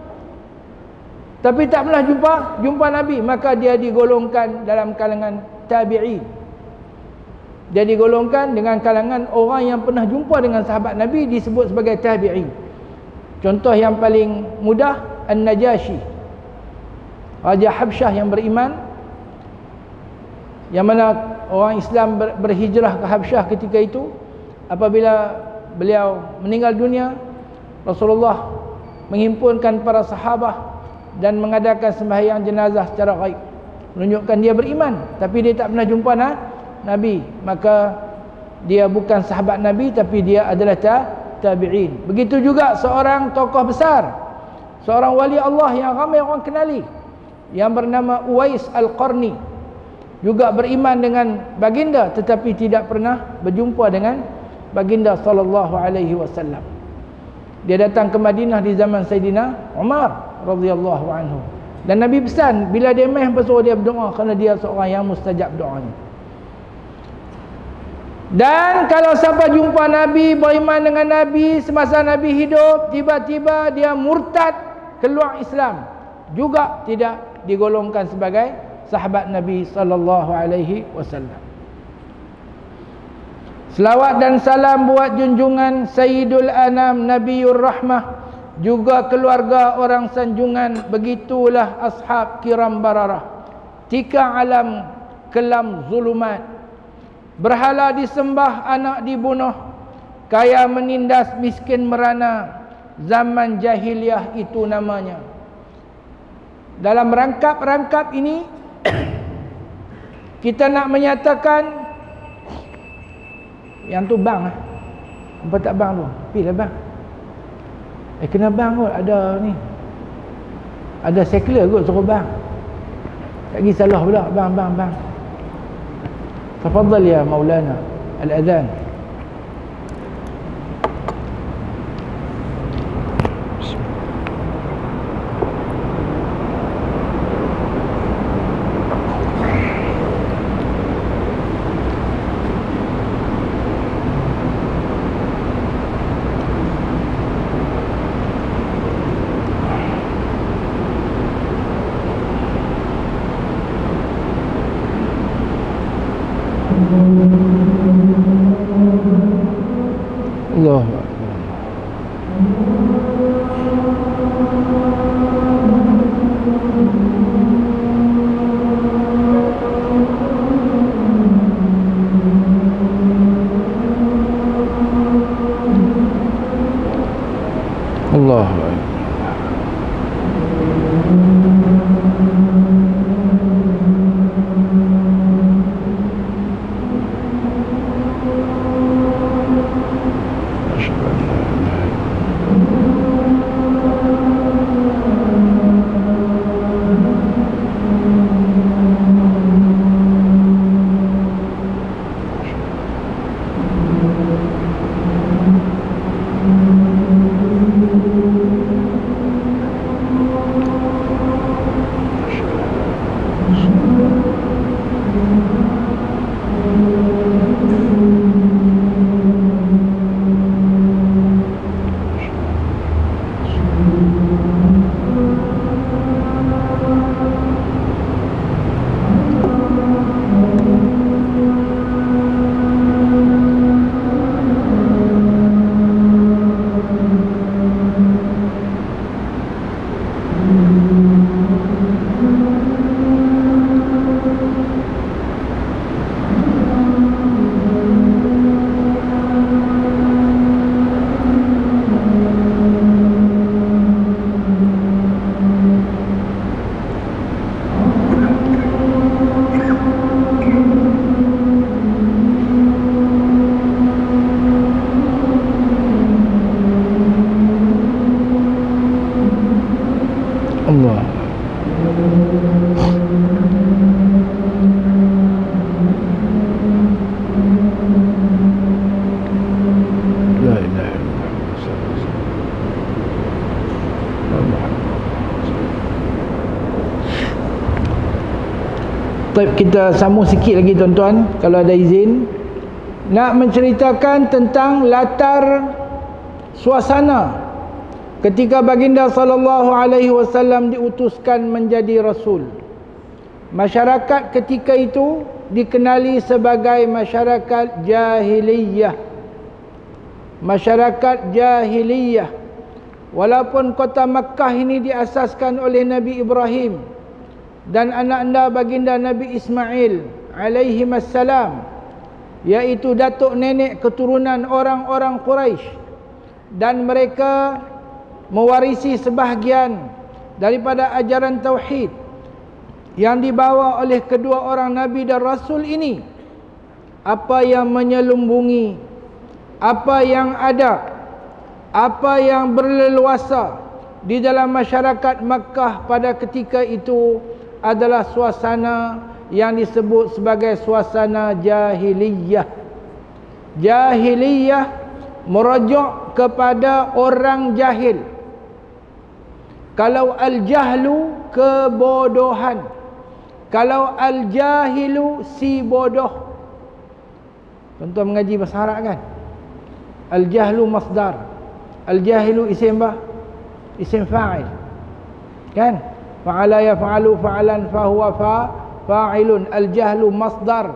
Tapi tak pernah jumpa jumpa Nabi, maka dia digolongkan dalam kalangan tabi'in. Dia digolongkan dengan kalangan orang yang pernah jumpa dengan sahabat Nabi, disebut sebagai tabi'in. Contoh yang paling mudah, An-Najashi, Raja Habsyah yang beriman, yang mana orang Islam ber, berhijrah ke Habsyah ketika itu. Apabila beliau meninggal dunia, Rasulullah menghimpunkan para sahabat dan mengadakan sembahyang jenazah secara ghaib, menunjukkan dia beriman tapi dia tak pernah jumpa nah, Nabi. Maka dia bukan sahabat Nabi tapi dia adalah ta, tabi'in. Begitu juga seorang tokoh besar, seorang wali Allah yang ramai orang kenali, yang bernama Uwais Al-Qarni, juga beriman dengan baginda tetapi tidak pernah berjumpa dengan baginda sallallahu alaihi wasallam. Dia datang ke Madinah di zaman Sayyidina Umar radhiyallahu anhu, dan Nabi pesan bila dia mai hangpa suruh dia berdoa kerana dia seorang yang mustajab doanya. Dan kalau siapa jumpa Nabi, beriman dengan Nabi semasa Nabi hidup, tiba-tiba dia murtad keluar Islam, juga tidak digolongkan sebagai sahabat Nabi sallallahu alaihi wasallam. Selawat dan salam buat junjungan Sayyidul Anam Nabiur Rahmah, juga keluarga orang sanjungan, begitulah ashab kiram bararah. Tika alam kelam zulumat, berhala disembah, anak dibunuh, kaya menindas, miskin merana, zaman jahiliah itu namanya. Dalam rangkap-rangkap ini kita nak menyatakan yang tu bang lah. Apa tak bang tu? Pergi lah bang. Eh kena bang kot, ada ni. Ada sekler kot suruh bang. Tak pergi salah pula, bang, bang, bang. Tafadhal ya Maulana, al-adhan. Allah. Allah. Allah. La ilaha illallah. Baik, kita sambung sikit lagi tuan-tuan, kalau ada izin. Nak menceritakan tentang latar suasana ketika baginda sallallahu alaihi wasallam diutuskan menjadi rasul. Masyarakat ketika itu dikenali sebagai masyarakat jahiliyah. Masyarakat jahiliyah. Walaupun kota Makkah ini diasaskan oleh Nabi Ibrahim dan anak-anak baginda Nabi Ismail alaihi wassalam, iaitu datuk nenek keturunan orang-orang Quraisy, dan mereka mewarisi sebahagian daripada ajaran tauhid yang dibawa oleh kedua orang Nabi dan Rasul ini. Apa yang menyelumbungi, apa yang ada, apa yang berleluasa di dalam masyarakat Makkah pada ketika itu adalah suasana yang disebut sebagai suasana jahiliyah. Jahiliyah merujuk kepada orang jahil. Kalau al-jahlu, kebodohan. Kalau al-jahilu, si bodoh. Tuan-tuan mengaji bahasa Arab kan? Al-jahlu masdar, al-jahilu isim bah? Isim fa'il. Kan? Fa'ala yaf'alu fa'alan fahuwa fa fa'ilun. Al-jahlu masdar,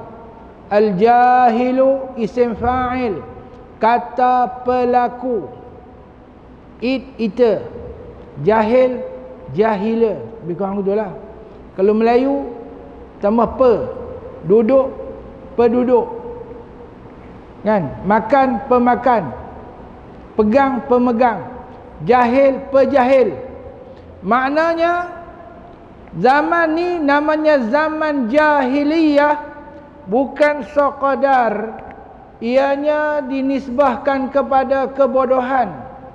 al-jahilu isim fa'il, kata pelaku. It, ita. Jahil, jahila. Lebih kurang itulah. Kalau Melayu tambah pe, duduk, penduduk. Kan? Makan, pemakan. Pegang, pemegang. Jahil, pejahil. Maknanya zaman ni namanya zaman jahiliyah, bukan sekadar ianya dinisbahkan kepada kebodohan,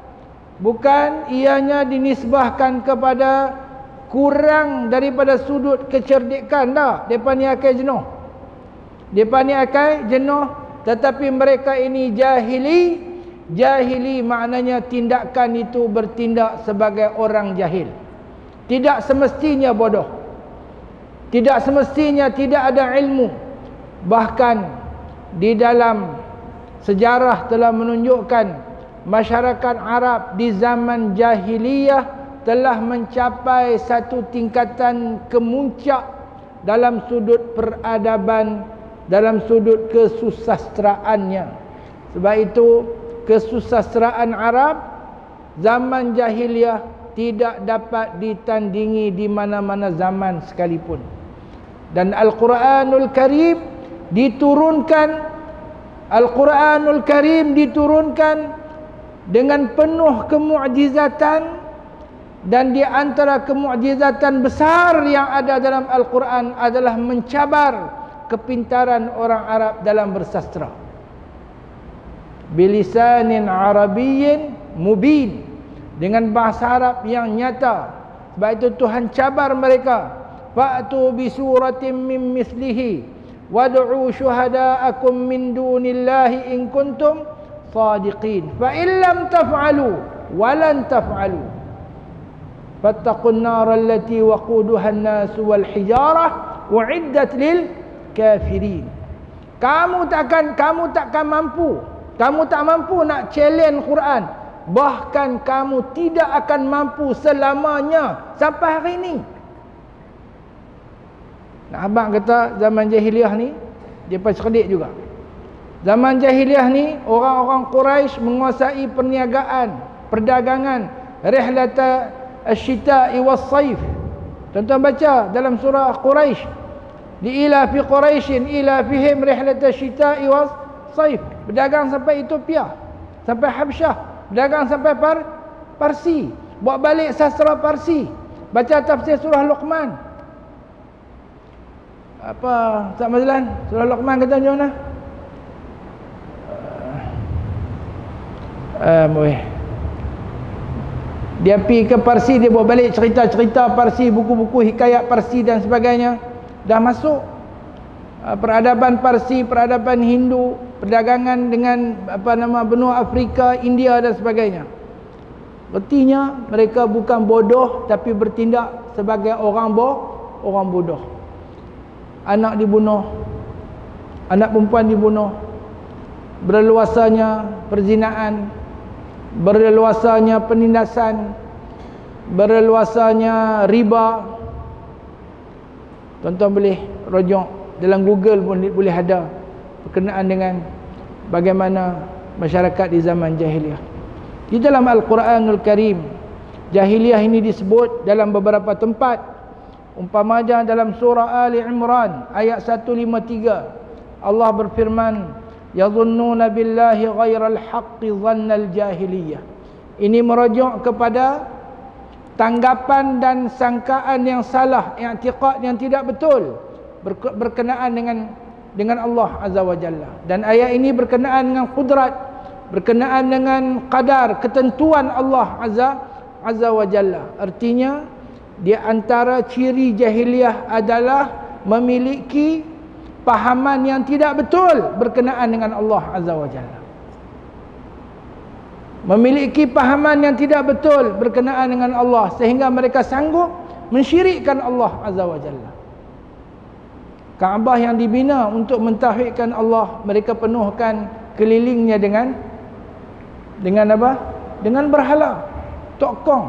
bukan ianya dinisbahkan kepada kurang daripada sudut kecerdikan. Dah, depa ni akan jenuh. Depa ni akan jenuh, tetapi mereka ini jahili. Jahili maknanya tindakan itu bertindak sebagai orang jahil. Tidak semestinya bodoh, tidak semestinya tidak ada ilmu. Bahkan di dalam sejarah telah menunjukkan masyarakat Arab di zaman jahiliyah telah mencapai satu tingkatan kemuncak dalam sudut peradaban, dalam sudut kesusastraannya. Sebab itu kesusastraan Arab zaman jahiliyah tidak dapat ditandingi di mana-mana zaman sekalipun. Dan Al-Quranul Karim diturunkan, Al-Quranul Karim diturunkan dengan penuh kemu'jizatan, dan di antara kemu'jizatan besar yang ada dalam Al-Quran adalah mencabar kepintaran orang Arab dalam bersastra. Bilisanin Arabiyyin mubin, dengan bahasa Arab yang nyata. Sebab itu Tuhan cabar mereka. Fa'tu bi suratin min mislihi wad'u syuhada'akum min dunillahi in kuntum sadiqin. Fa in lam taf'alu wa lan taf'alu fattaqun nar allati waquduha an-nas wal hijarah u'iddat lil kafirin. Kamu takkan kamu takkan mampu, kamu tak mampu nak challenge Quran. Bahkan kamu tidak akan mampu selamanya sampai hari ini. Nah, abang kata zaman jahiliah ni dia pas cerdik juga. Zaman jahiliah ni orang-orang Quraisy menguasai perniagaan, perdagangan, rihlata asy-syita'i was-saif. Tuan-tuan baca dalam surah Quraisy, li ila fi Quraisyin ila fihim rihlata asy-syita'i was-saif. Berdagang sampai Ethiopia, sampai Habsyah, berdagang sampai Par Parsi, buat balik sastra Parsi, baca tafsir surah Luqman. Apa Ustaz Mazlan, surah Luqman kata macam mana? Uh, uh, Dia pergi ke Parsi, dia bawa balik cerita-cerita Parsi, buku-buku hikayat Parsi dan sebagainya. Dah masuk peradaban Parsi, peradaban Hindu, perdagangan dengan apa nama benua Afrika, India dan sebagainya. Artinya mereka bukan bodoh tapi bertindak sebagai orang bo orang bodoh. Anak dibunuh, anak perempuan dibunuh, berleluasanya perzinaan, berleluasanya penindasan, berleluasanya riba. Tuan-tuan boleh rujuk dalam Google pun boleh ada berkenaan dengan bagaimana masyarakat di zaman jahiliah. Di dalam Al-Quranul Karim, jahiliah ini disebut dalam beberapa tempat. Umpamanya dalam surah Ali Imran ayat seratus lima puluh tiga, Allah berfirman, yadhunnuna billahi ghairal haqqi dhannal jahiliyah. Ini merujuk kepada tanggapan dan sangkaan yang salah, i'tiqad yang tidak betul berkenaan dengan dengan Allah Azza wa Jalla. Dan ayat ini berkenaan dengan kudrat, berkenaan dengan qadar, ketentuan Allah Azza Azza wa Jalla. Artinya di antara ciri jahiliyah adalah memiliki pahaman yang tidak betul berkenaan dengan Allah Azza wa Jalla. Memiliki pahaman yang tidak betul berkenaan dengan Allah sehingga mereka sanggup mensyirikkan Allah Azza wa Jalla. Kaabah yang dibina untuk mentauhidkan Allah, mereka penuhkan kelilingnya dengan dengan apa? Dengan berhala, tokong.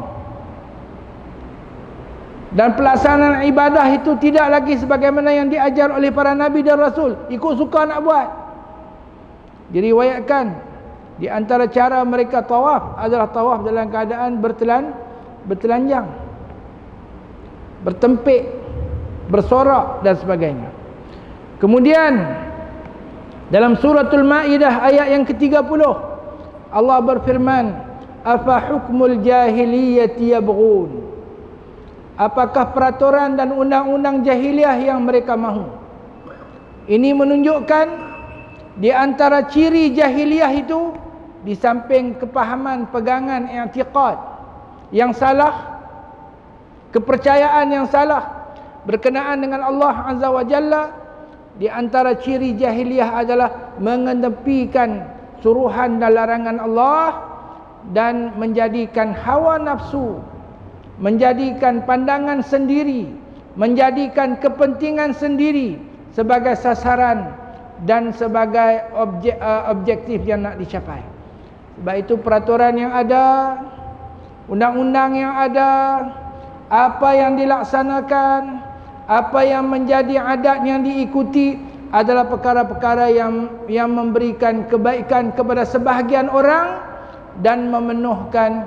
Dan pelaksanaan ibadah itu tidak lagi sebagaimana yang diajar oleh para nabi dan rasul, ikut suka nak buat. Diriwayatkan di antara cara mereka tawaf adalah tawaf dalam keadaan bertelan bertelanjang, bertempik, bersorak dan sebagainya. Kemudian dalam suratul Maidah ayat yang ketiga puluh, Allah berfirman, afa hukmul jahiliyati yabghun. Apakah peraturan dan undang-undang jahiliah yang mereka mahu? Ini menunjukkan di antara ciri jahiliah itu, di samping kepahaman, pegangan, i'tiqad yang salah, kepercayaan yang salah berkenaan dengan Allah Azza wa Jalla, di antara ciri jahiliah adalah mengenepikan suruhan dan larangan Allah dan menjadikan hawa nafsu, menjadikan pandangan sendiri, menjadikan kepentingan sendiri sebagai sasaran dan sebagai objek, uh, objektif yang nak dicapai. Sebab itu peraturan yang ada, undang-undang yang ada, apa yang dilaksanakan, apa yang menjadi adat yang diikuti adalah perkara-perkara yang yang memberikan kebaikan kepada sebahagian orang dan memenuhkan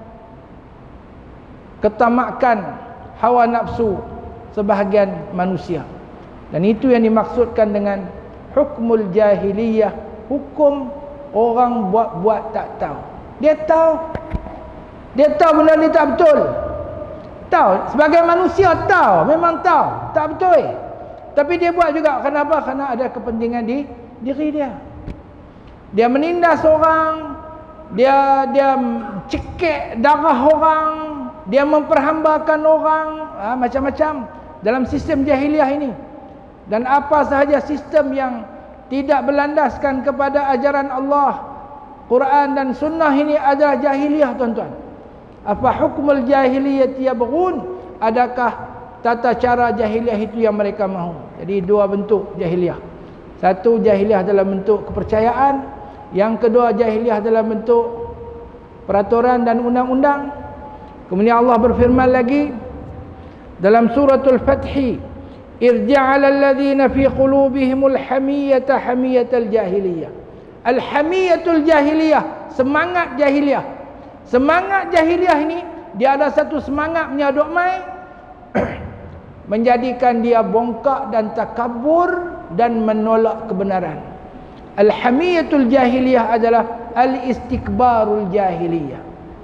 ketamakan hawa nafsu sebahagian manusia. Dan itu yang dimaksudkan dengan hukmul jahiliyah, hukum orang buat-buat tak tahu. Dia tahu. Dia tahu benda ni tak betul. Tahu, sebagai manusia tahu, memang tahu, tak betul. Tapi dia buat juga. Kenapa? Kerana ada kepentingan di diri dia. Dia menindas orang, dia dia cekik darah orang, dia memperhambakan orang, ha, macam-macam dalam sistem jahiliah ini. Dan apa sahaja sistem yang tidak berlandaskan kepada ajaran Allah, Quran dan sunnah ini adalah jahiliah, tuan-tuan. Apa hukmul jahiliyati yabghun? Adakah tata cara jahiliah itu yang mereka mahu? Jadi dua bentuk jahiliah. Satu, jahiliah dalam bentuk kepercayaan. Yang kedua, jahiliah dalam bentuk peraturan dan undang-undang. Kemudian Allah berfirman lagi dalam suratul Fathi, irja'alal ladzina fi qulubihimul hamiyata hamiyatal jahiliyah. Al-hamiyatul jahiliyah, semangat jahiliyah. Semangat jahiliyah ini, dia ada satu semangat menyaduk mai menjadikan dia bongkak dan takabur dan menolak kebenaran. Al-hamiyatul jahiliyah adalah al-istikbarul jahiliyah.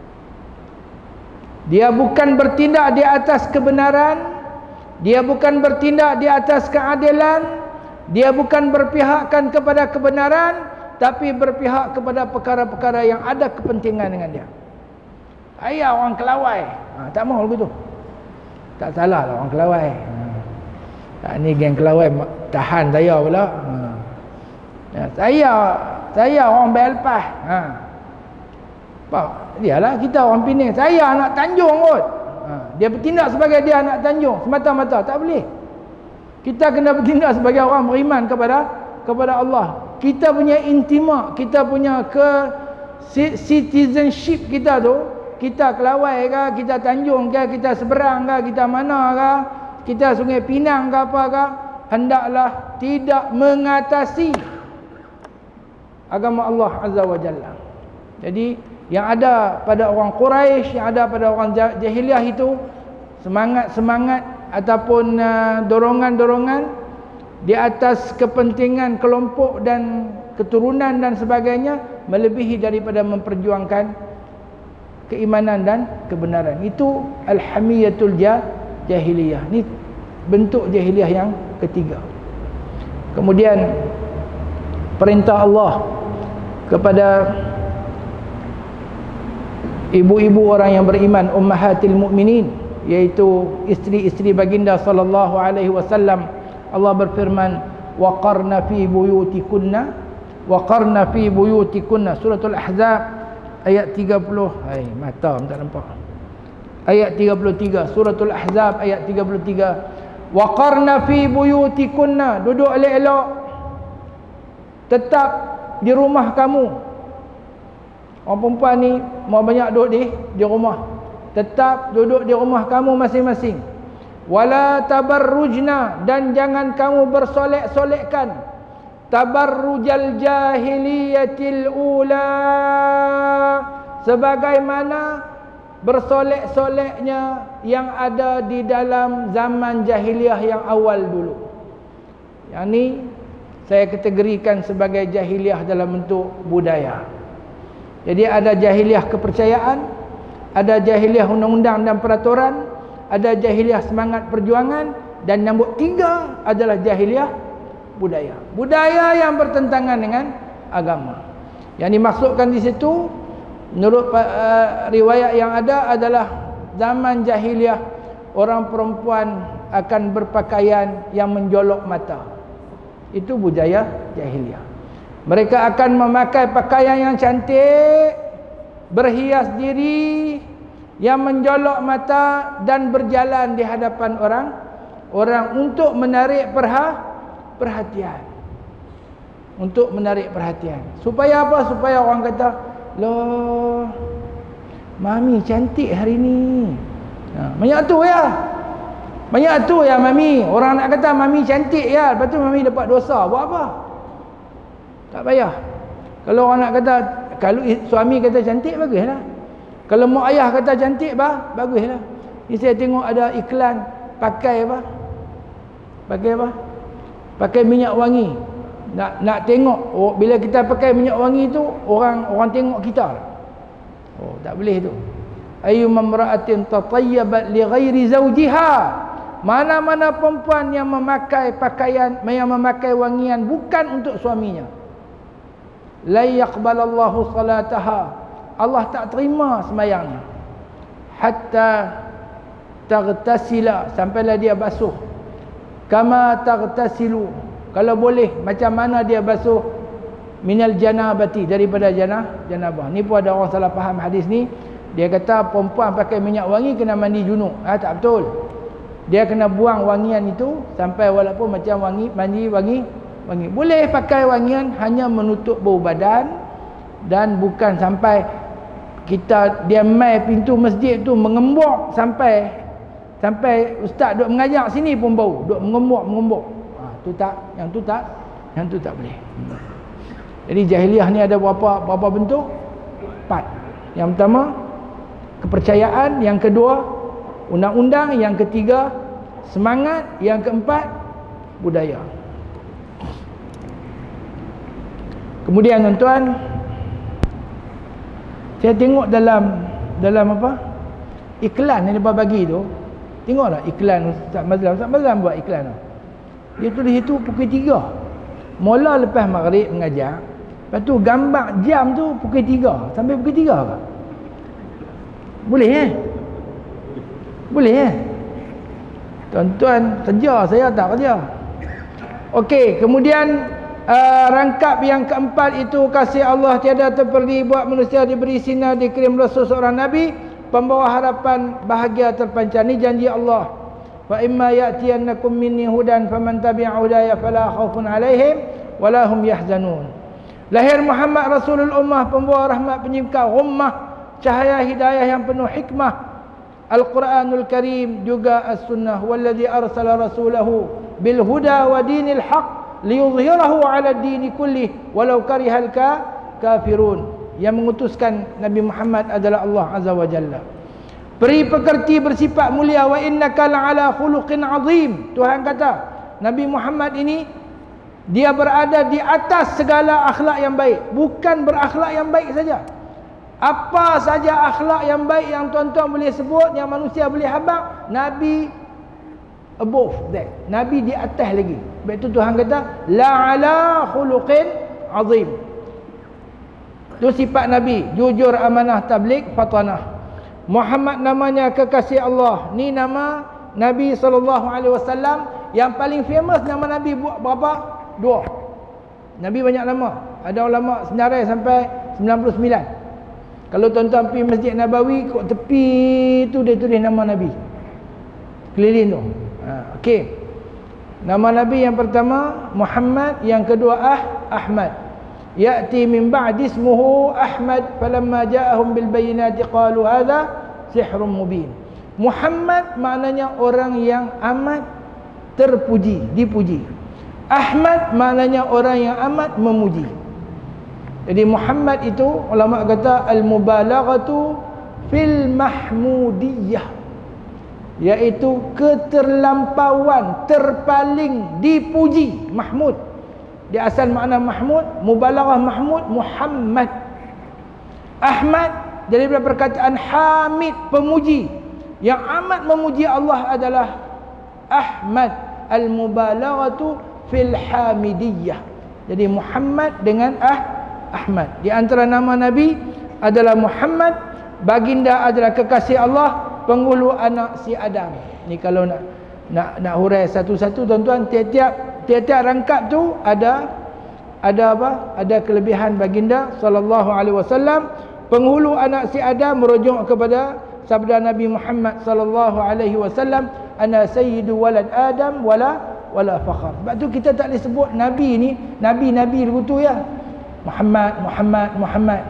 Dia bukan bertindak di atas kebenaran, dia bukan bertindak di atas keadilan, dia bukan berpihakkan kepada kebenaran, tapi berpihak kepada perkara-perkara yang ada kepentingan dengan dia. Ayah orang Kelawai. Ha, tak mahu lagu tu. Tak salah lah orang Kelawai. Ha. Tak, ni geng Kelawai tahan saya pula. Ha. Ya, saya saya orang Belfast. Ha. Pak, dialah kita orang Penang. Saya anak Tanjung kot. Ha. Dia bertindak sebagai dia anak Tanjung semata-mata, tak boleh. Kita kena bertindak sebagai orang beriman kepada kepada Allah. Kita punya intima, kita punya ke citizenship kita tu, kita Kelawai ke, kita Tanjung ke, kita Seberang ke, kita mana ke, kita Sungai Pinang ke apa ke, hendaklah tidak mengatasi agama Allah Azza wa Jalla. Jadi yang ada pada orang Quraisy, yang ada pada orang jahiliah itu semangat-semangat ataupun uh, dorongan-dorongan di atas kepentingan kelompok dan keturunan dan sebagainya melebihi daripada memperjuangkan keimanan dan kebenaran. Itu al-hamiyatul jahiliyah. Ini bentuk jahiliyah yang ketiga. Kemudian perintah Allah kepada ibu-ibu orang yang beriman, ummahatil mukminin, yaitu isteri-isteri baginda sallallahu alaihi wasallam. Allah berfirman, wa qarna fi buyutikunna wa qarna fi buyutikunna, suratul ahzab ayat tiga puluh. Hai, mata tak nampak. Ayat tiga puluh tiga, suratul ahzab ayat tiga puluh tiga. Wa qarna fi buyutikunna, duduk elok-elok, tetap di rumah kamu. Orang perempuan ni mau banyak duduk di di rumah, tetap duduk di rumah kamu masing-masing. Wala tabarrujna, dan jangan kamu bersolek-solekkan tabarrujal jahiliyatil ula, sebagaimana bersolek-soleknya yang ada di dalam zaman jahiliah yang awal dulu. Yang ni saya kategorikan sebagai jahiliah dalam bentuk budaya. Jadi ada jahiliah kepercayaan, ada jahiliah undang-undang dan peraturan, ada jahiliah semangat perjuangan, dan nombor tiga adalah jahiliah budaya. Budaya yang bertentangan dengan agama. Yang dimaksudkan di situ menurut uh, riwayat yang ada adalah zaman jahiliah orang perempuan akan berpakaian yang menjolok mata. Itu budaya jahiliah. Mereka akan memakai pakaian yang cantik, berhias diri, yang menjolok mata, dan berjalan di hadapan orang orang untuk menarik perha, perhatian. Untuk menarik perhatian. Supaya apa? Supaya orang kata, loh, mami cantik hari ni. Ha, banyak tu ya. Banyak tu ya mami. Orang nak kata mami cantik ya, lepas tu mami dapat dosa. Buat apa? Tak payah. Kalau orang nak kata, kalau suami kata cantik, baguslah. Kalau mak ayah kata cantik, bah, baguslah. Ni saya tengok ada iklan pakai apa? Pakai apa? Pakai minyak wangi. Nak nak tengok, oh, bila kita pakai minyak wangi tu, orang orang tengok kita. Oh, tak boleh tu. Ayyum imra'atin tatayyabat li ghairi zawjiha. Mana-mana perempuan yang memakai pakaian, yang memakai wangian bukan untuk suaminya, la yaqbalallahu salataha, Allah tak terima sembahyangnya, hatta taghtasila, sampailah dia basuh, kama taghtasilu, kalau boleh macam mana dia basuh, minal janabati, daripada janah janabah. Ni pun ada orang salah faham hadis ni. Dia kata perempuan pakai minyak wangi kena mandi junub. Ah, tak betul. Dia kena buang wangian itu sampai walaupun macam wangi mandi wangi wangi. Boleh pakai wangian hanya menutup bau badan, dan bukan sampai kita dia mai pintu masjid tu mengembok sampai sampai ustaz duk mengajar sini pun bau, duk mengembok mengembok. Ha, tu tak, yang tu tak, yang tu tak boleh. Jadi jahiliah ni ada berapa berapa bentuk? Empat. Yang pertama kepercayaan, yang kedua undang-undang, yang ketiga semangat, yang keempat budaya. Kemudian tuan-tuan, saya tengok dalam dalam apa? Iklan yang dia bagi tu. Tengoklah iklan Ustaz Mazlan. Ustaz Mazlan buat iklan tu. Dia tulis itu pukul tiga. Mula lepas maghrib mengajar. Lepas tu gambar jam tu pukul tiga sampai pukul tiga ke? Boleh eh? Boleh eh? Tuan-tuan kerja, saya tak kerja. Okey, kemudian uh, rangkap yang keempat itu kasih Allah tiada terperdi buat manusia diberi sinar dikirim rasul seorang nabi pembawa harapan bahagia terpancar. Ni janji Allah. Fa imma ya'tiyannakum minni hudan faman tabi'a hudaya fala khaufun 'alaihim wala hum yahzanun. Lahir Muhammad Rasulul Ummah, pembawa rahmat penyingkap ummah, cahaya hidayah yang penuh hikmah. Al-Quranul Karim juga As-Sunnah. Walladhi arsala rasulahu bil huda wa dinil haq liyudhhirahu 'ala ad-dini kullih walau karihal kafirun. Yang mengutuskan Nabi Muhammad adalah Allah Azza wa Jalla. Peri pekerti bersifat mulia. Wa innaka la'ala khuluqin 'azim. Tuhan kata Nabi Muhammad ini dia berada di atas segala akhlak yang baik. Bukan berakhlak yang baik saja. Apa saja akhlak yang baik yang tuan-tuan boleh sebut, yang manusia boleh habaq, Nabi above that. Nabi di atas lagi. Sebab itu Tuhan kata la'ala khuluqin 'azim. Itu sifat Nabi, jujur, amanah, tabligh, fatanah. Muhammad namanya kekasih Allah. Ni nama Nabi sallallahu alaihi wasallam. Yang paling famous nama Nabi buat berapa? Dua. Nabi banyak nama. Ada ulama senarai sampai sembilan puluh sembilan. Kalau tuan-tuan pergi Masjid Nabawi, kat tepi tu dia tulis nama Nabi. Keliling tu. Ha, okey. Nama Nabi yang pertama Muhammad, yang kedua Ah Ahmad. Ya'ti min ba'di ismuhu Ahmad falamma ja'ahum bil bayyinati qalu hadha sihrun mubin. Muhammad maknanya orang yang amat terpuji, dipuji. Ahmad maknanya orang yang amat memuji. Jadi Muhammad itu ulama kata al-mubalaghatu fil mahmudiyah, iaitu keterlampauan, terpaling dipuji. Mahmud, di asal makna Mahmud, mubalaghah Mahmud, Muhammad. Ahmad daripada perkataan hamid, pemuji. Yang amat memuji Allah adalah Ahmad. Al-mubalaghatu fil hamidiyah. Jadi Muhammad dengan ah Ahmad. Di antara nama Nabi adalah Muhammad. Baginda adalah kekasih Allah, penghulu anak si Adam. Ni kalau nak nak nak hurai satu-satu tuan-tuan, tiap-tiap tiap-tiap rangkap tu ada ada apa? Ada kelebihan baginda sallallahu alaihi wasallam. Penghulu anak si Adam merujuk kepada sabda Nabi Muhammad sallallahu alaihi wasallam, ana sayyidu walad Adam wala wala fakhar. Sebab tu kita tak boleh sebut nabi ni nabi-nabi begitu ya. Muhammad, Muhammad, Muhammad.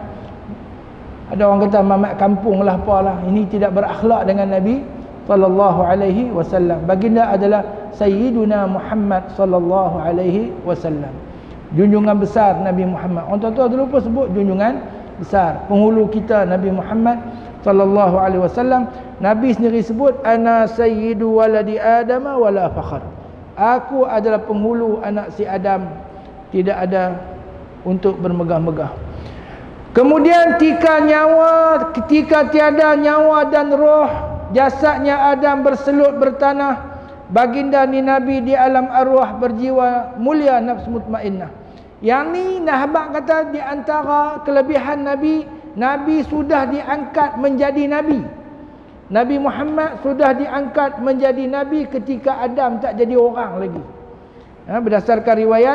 Ada orang kata mamat kampung lah apalah. Ini tidak berakhlak dengan Nabi sallallahu alaihi wasallam. Baginda adalah Sayyiduna Muhammad sallallahu alaihi wasallam. Junjungan besar Nabi Muhammad. Orang tua-tua dulu pun sebut junjungan besar. Penghulu kita Nabi Muhammad sallallahu alaihi wasallam. Nabi sendiri sebut ana sayyidu waladi Adam wala fakhar. Aku adalah penghulu anak si Adam, tidak ada untuk bermegah-megah. Kemudian ketika nyawa, ketika tiada nyawa dan roh, jasadnya Adam berselut bertanah. Baginda ni Nabi di alam arwah berjiwa mulia nafsu mutmainnah. Yang ni Nahbak kata di antara kelebihan Nabi, Nabi sudah diangkat menjadi Nabi. Nabi Muhammad sudah diangkat menjadi Nabi ketika Adam tak jadi orang lagi. Ha, berdasarkan riwayat,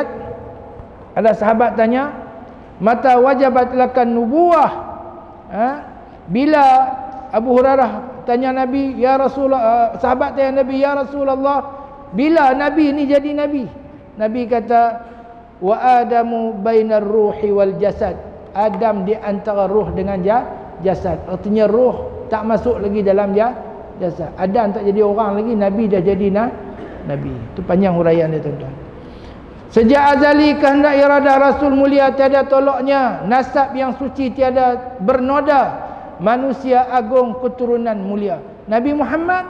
ada sahabat tanya, mata wajabat lakan nubuwah? Ha? Bila Abu Hurairah tanya Nabi, ya Rasulullah, sahabat tanya Nabi, ya Rasulullah, bila Nabi ni jadi Nabi? Nabi kata, wa adamu bainar ruhi wal jasad. Adam di antara ruh dengan jasad. Artinya ruh tak masuk lagi dalam jasad. Adam tak jadi orang lagi, Nabi dah jadi na, Nabi. Itu panjang huraian dia tuan-tuan. Sejak azali kehendak iradah Rasul mulia tiada tolaknya, nasab yang suci tiada bernoda, manusia agung keturunan mulia. Nabi Muhammad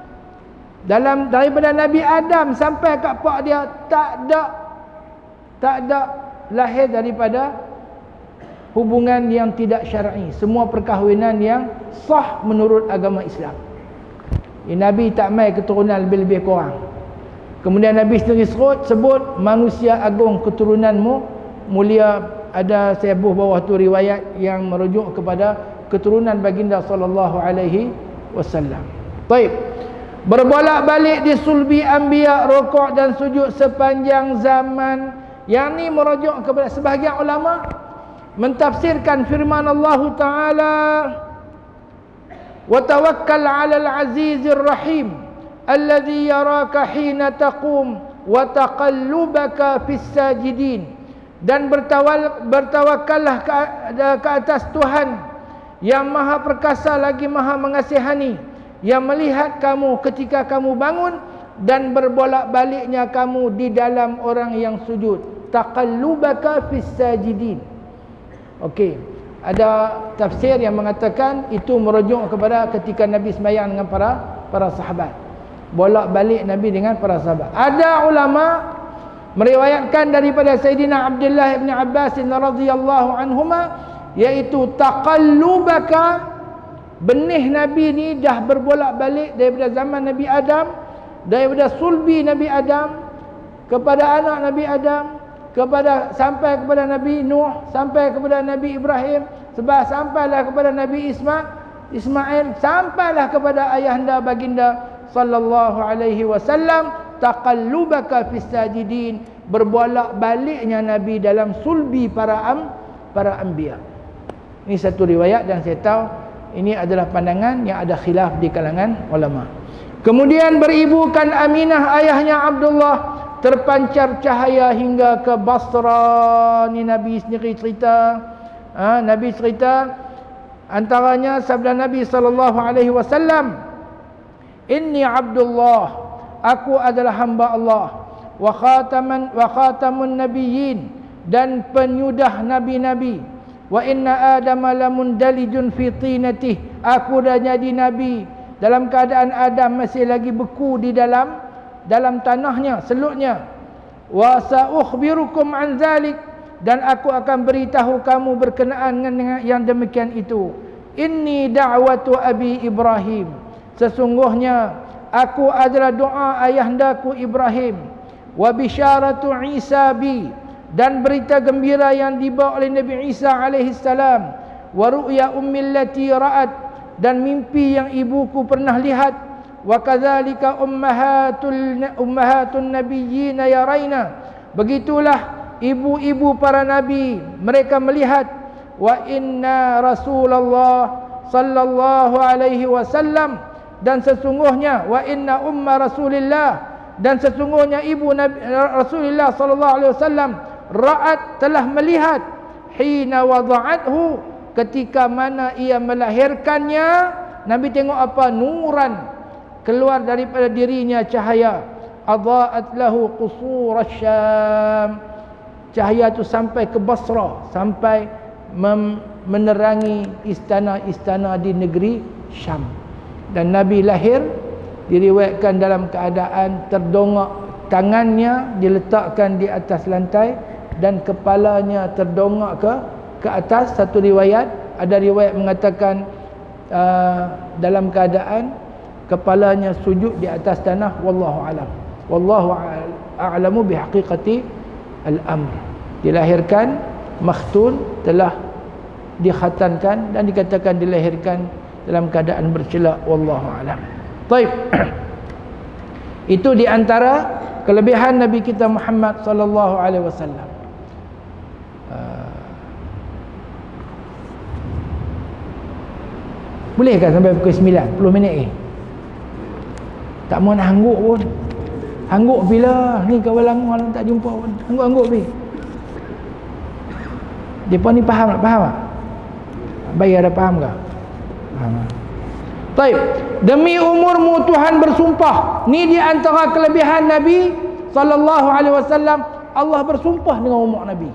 dalam daripada Nabi Adam sampai kat pak dia tak ada tak ada lahir daripada hubungan yang tidak syar'i. Semua perkahwinan yang sah menurut agama Islam. Ya, Nabi tak mai keturunan lebih-lebih kurang. Kemudian Nabi sendiri sebut, sebut manusia agung keturunanmu mulia. Ada saya buh bawah tu riwayat yang merujuk kepada keturunan baginda sallallahu alaihi wasallam. Baik. Berbolak-balik di sulbi anbiya, rukuk dan sujud sepanjang zaman. Yang ni merujuk kepada sebahagian ulama mentafsirkan firman Allah Taala, wa tawakkal 'alal 'azizir rahim alladhi yaraka hina taqum wa taqallubaka fis sajidin. Dan bertawal, bertawakallah ke, ke atas Tuhan yang maha perkasa lagi maha mengasihani, yang melihat kamu ketika kamu bangun dan berbolak-baliknya kamu di dalam orang yang sujud. Taqallubaka fis sajidin. Okey, ada tafsir yang mengatakan itu merujuk kepada ketika Nabi sembahyang dengan para para sahabat. Bolak-balik Nabi dengan para sahabat. Ada ulama meriwayatkan daripada Sayyidina Abdullah bin Abbas radhiyallahu anhuma, iaitu taqallubaka, benih Nabi ni dah berbolak-balik daripada zaman Nabi Adam, daripada sulbi Nabi Adam kepada anak Nabi Adam, kepada sampai kepada Nabi Nuh, sampai kepada Nabi Ibrahim, sebab sampailah kepada Nabi Ismail, Ismail sampailah kepada ayahanda baginda sallallahu alaihi wasallam. Taqallubaka fis sajidin, berbolak-baliknya Nabi dalam sulbi para am para anbiya. Ini satu riwayat dan saya tahu ini adalah pandangan yang ada khilaf di kalangan ulama. Kemudian beribukan Aminah ayahnya Abdullah, terpancar cahaya hingga ke Basra. Ni Nabi sendiri cerita. Ha, Nabi cerita antaranya sabda Nabi sallallahu alaihi wasallam, "Inni Abdullah, aku adalah hamba Allah, wa khataman wa khatamun nabiyyin, dan penyudah nabi-nabi, wa inna adama lamundalijun fi tinatih, aku dah jadi nabi dalam keadaan Adam masih lagi beku di dalam dalam tanahnya, selutnya. Wa sa'ukhbirukum an zalik, dan aku akan beritahu kamu berkenaan dengan yang demikian itu. Inni da'watu abi Ibrahim, sesungguhnya aku adalah doa ayahandaku Ibrahim. Wa bisyaratu Isa bi, dan berita gembira yang dibawa oleh Nabi Isa alaihi salam. Wa ru'ya ummil lati ra'at, dan mimpi yang ibuku pernah lihat. Wa kadzalika ummahatul ummahatun nabiyyin yaraina, begitulah ibu-ibu para nabi mereka melihat. Wa inna Rasulullah sallallahu alaihi wasallam, dan sesungguhnya wa inna umma Rasulillah, dan sesungguhnya ibu Nabi Rasulullah sallallahu alaihi wasallam ra'at, telah melihat, hina wada'athu, ketika mana ia melahirkannya. Nabi tengok apa? Nuran, keluar daripada dirinya cahaya. Adha'at lahu qusur asy-Syam, cahaya itu sampai ke Basra, sampai menerangi istana-istana di negeri Syam. Dan Nabi lahir diriwayatkan dalam keadaan terdongak, tangannya diletakkan di atas lantai dan kepalanya terdongak ke ke atas. Satu riwayat, ada riwayat mengatakan uh, dalam keadaan kepalanya sujud di atas tanah. Wallahu alam. Wallahu a'lamu bihaqiqati al-amr. Dilahirkan makhtun, telah dikhatankan dan dikatakan dilahirkan dalam keadaan bercelak. Wallahu alam. Baik. Itu di antara kelebihan Nabi kita Muhammad sallallahu alaihi wasallam. Bolehkah sampai pukul sembilan puluh minit ni? Tak mau nak hangguk pun. Hangguk bila ni kawan langu tak jumpa pun. Hangguk-hangguk pi. Depa ni faham tak? Faham tak? Bayi ada faham ke? Faham. Baik, demi umurmu Tuhan bersumpah. Ni di antara kelebihan Nabi sallallahu alaihi wasallam. Allah bersumpah dengan umur Nabi.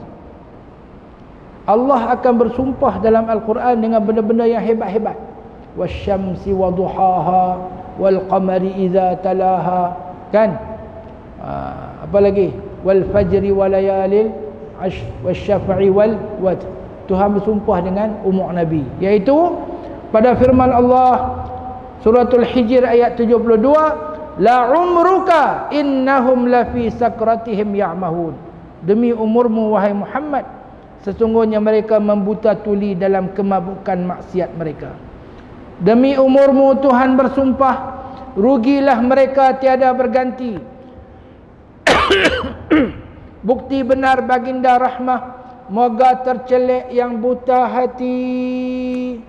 Allah akan bersumpah dalam Al-Quran dengan benda-benda yang hebat-hebat. Wasyamsi waduhaha wal qamari idza talaha, kan? Ha, apa lagi? Wal fajri walayalil ashr wasyaf'i wal wad. Tuhan bersumpah dengan umur Nabi, iaitu pada firman Allah Suratul Hijr ayat tujuh puluh dua, la umruka innahum lafi sakratihim ya'mahun. Demi umurmu wahai Muhammad, sesungguhnya mereka membuta tuli dalam kemabukan maksiat mereka. Demi umurmu Tuhan bersumpah, rugilah mereka tiada berganti. Bukti benar baginda rahmah, moga tercelek yang buta hati.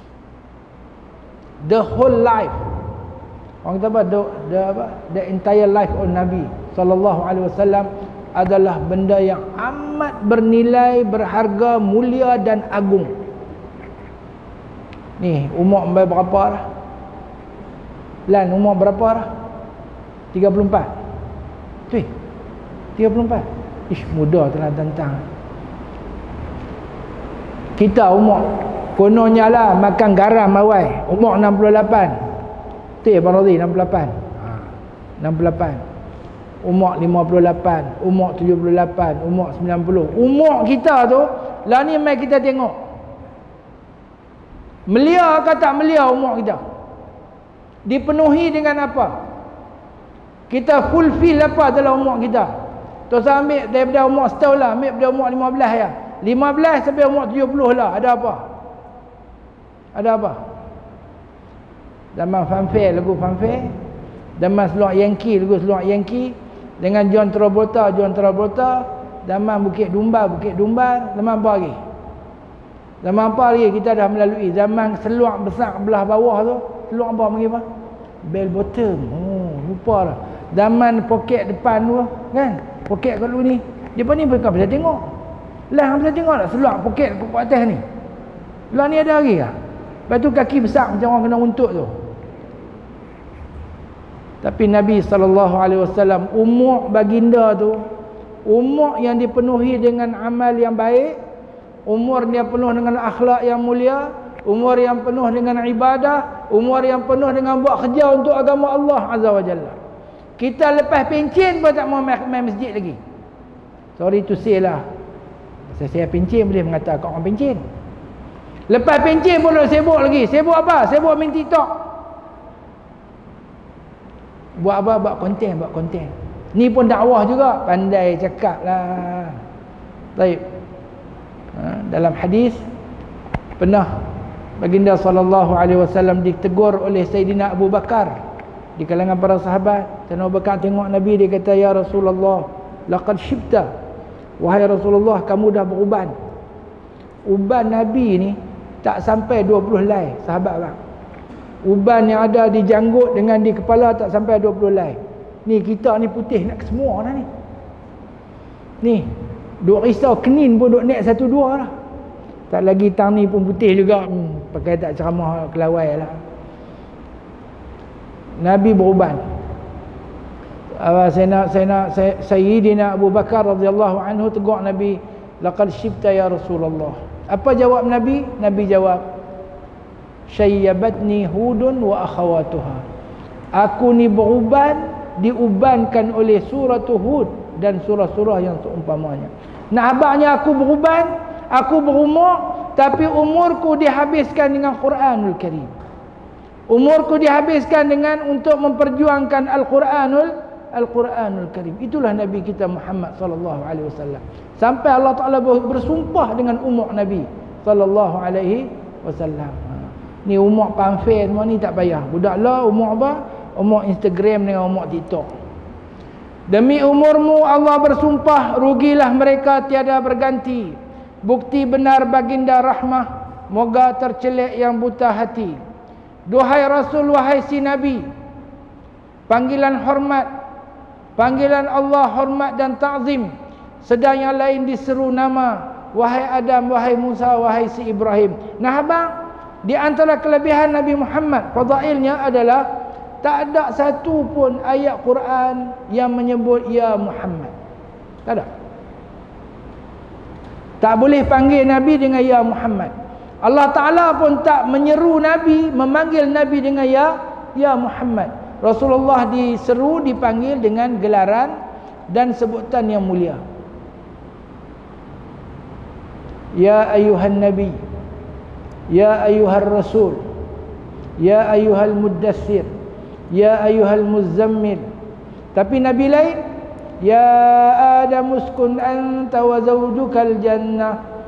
The whole life, orang kata apa, the, the, apa? the entire life of Nabi sallallahu alaihi wasallam adalah benda yang amat bernilai, berharga, mulia dan agung. Ni umur berapa dah? Lan umur berapa dah? tiga puluh empat. Tu tiga puluh empat. Ish, muda telah tentang. Kita umur kononnya lah makan garam awal umur enam puluh lapan. Tu ya Abang Radhi, enam puluh lapan. Ha, enam puluh lapan. Umur lima puluh lapan, umur tujuh puluh lapan, umur sembilan puluh. Umur kita tu lah ni mai kita tengok. Melia ke tak melia umur kita? Dipenuhi dengan apa? Kita fulfill apa dalam umur kita? Tuan ambil daripada umur setahun lah, ambil daripada umur lima belas ya. lima belas sampai umur tujuh puluh lah, ada apa? Ada apa? Zaman fanfare, lagu fanfare. Zaman seluar Yankee, lagu seluar Yankee. Dengan John Travolta, John Travolta. Zaman Bukit Dumbar, Bukit Dumbar. Zaman apa lagi? Zaman apa lagi kita dah melalui? Zaman seluar besar belah bawah tu. Seluar apa panggil apa? Bell bottom. Oh, lupa lah. Zaman poket depan tu kan? Poket kat dulu ni. Dia pun ni bukan bisa tengok. Lah bisa tengok tak seluar poket kat atas ni? Lah ni ada lagi ke? Lepas tu kaki besar macam orang kena untuk tu. Tapi Nabi sallallahu alaihi wasallam, umur baginda tu, umur yang dipenuhi dengan amal yang baik, umur yang penuh dengan akhlak yang mulia, umur yang penuh dengan ibadah, umur yang penuh dengan buat kerja untuk agama Allah Azza wa Jalla. Kita lepas pencen pun tak mau main masjid lagi. Sorry to say lah. Saya, saya pencen boleh mengatakan orang pencen. Lepas pencen pun nak sibuk lagi. Sibuk apa? Sibuk main TikTok. Buat apa? Buat konten, buat konten. Ni pun dakwah juga. Pandai cakap lah. Baik. Ha, dalam hadis pernah baginda sallallahu alaihi wasallam ditegur oleh Sayyidina Abu Bakar di kalangan para sahabat. Sayyidina Abu Bakar tengok Nabi, dia kata, ya Rasulullah, laqad syibta. Wahai Rasulullah, kamu dah beruban. Uban Nabi ni tak sampai dua puluh helai, sahabat bang. Uban yang ada di janggut dengan di kepala tak sampai dua puluh helai. Ni kita ni putih nak ke semua dah ni. Ni duk risau kenin pun duk naik satu dua lah. Tak lagi tang ni pun putih juga. Hmm, pakai tak ceramah kelawai lah. Nabi beruban. Uh, saya nak saya nak saya, Sayyidina Abu Bakar radhiyallahu anhu tegur Nabi, laqad syibta ya Rasulullah. Apa jawab Nabi? Nabi jawab, syayyabatni hudun wa akhawatuha. Aku ni beruban, diubankan oleh surah Hud dan surah-surah yang seumpamanya. Nah, abangnya aku beruban, aku berumur, tapi umurku dihabiskan dengan Quranul Karim. Umurku dihabiskan dengan untuk memperjuangkan Al-Quranul Al-Quranul Karim. Itulah Nabi kita Muhammad sallallahu alaihi wasallam. Sampai Allah Taala bersumpah dengan umur Nabi sallallahu alaihi wasallam. Ni umur pamfir semua ni tak payah. Budaklah umur apa? Umur Instagram dengan umur TikTok. Demi umurmu Allah bersumpah, rugilah mereka tiada berganti. Bukti benar baginda rahmah, moga tercelek yang buta hati. Duhai Rasul, wahai si Nabi, panggilan hormat, panggilan Allah hormat dan ta'zim. Sedang yang lain diseru nama, wahai Adam, wahai Musa, wahai si Ibrahim. Nah abang, di antara kelebihan Nabi Muhammad, fadailnya adalah tak ada satu pun ayat Quran yang menyebut ya Muhammad. Tak ada. Tak boleh panggil Nabi dengan ya Muhammad. Allah Ta'ala pun tak menyeru Nabi, memanggil Nabi dengan ya ya Muhammad. Rasulullah diseru, dipanggil dengan gelaran dan sebutan yang mulia. Ya ayuhan Nabi, ya ayuhal Rasul, ya ayuhal Muddassir, ya ayuhal Muzammil. Tapi Nabi lain, ya Adam uskun anta wa zawjukal jannah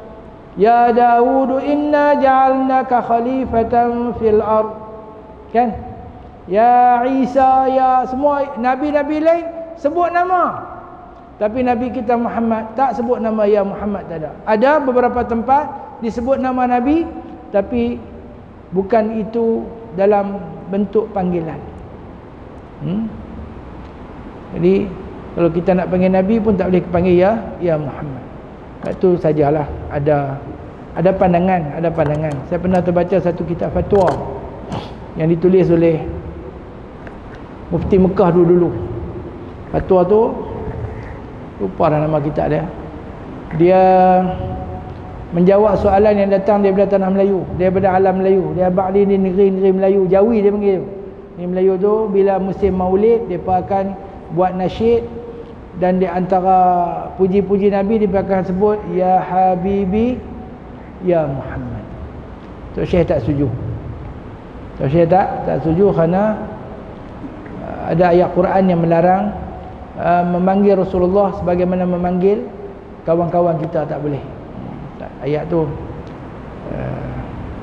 Ya Daud inna ja'alnaka khalifatan fil ard. Kan? Ya Isa, ya semua nabi-nabi lain sebut nama. Tapi Nabi kita Muhammad tak sebut nama ya Muhammad, tak ada. Ada beberapa tempat disebut nama Nabi tapi bukan itu dalam bentuk panggilan. Hmm? Jadi kalau kita nak panggil Nabi pun tak boleh panggil ya ya Muhammad. Itu sajalah, ada ada pandangan, ada pandangan. Saya pernah terbaca satu kitab fatwa yang ditulis oleh Mufti Mekah dulu-dulu. Fatwa tu lupa dah nama kitab dia. Dia menjawab soalan yang datang daripada tanah Melayu, daripada alam Melayu. Dia ba'li ni negeri-negeri Melayu, Jawi dia panggil. Ni Melayu tu bila musim Maulid depa akan buat nasyid, dan di antara puji-puji Nabi dia akan sebut ya Habibi ya Muhammad. Tok Syekh tak setuju. Tok Syekh tak tak setuju kerana ada ayat Quran yang melarang Uh, memanggil Rasulullah sebagaimana memanggil kawan-kawan kita, tak boleh. Tak, ayat tu uh,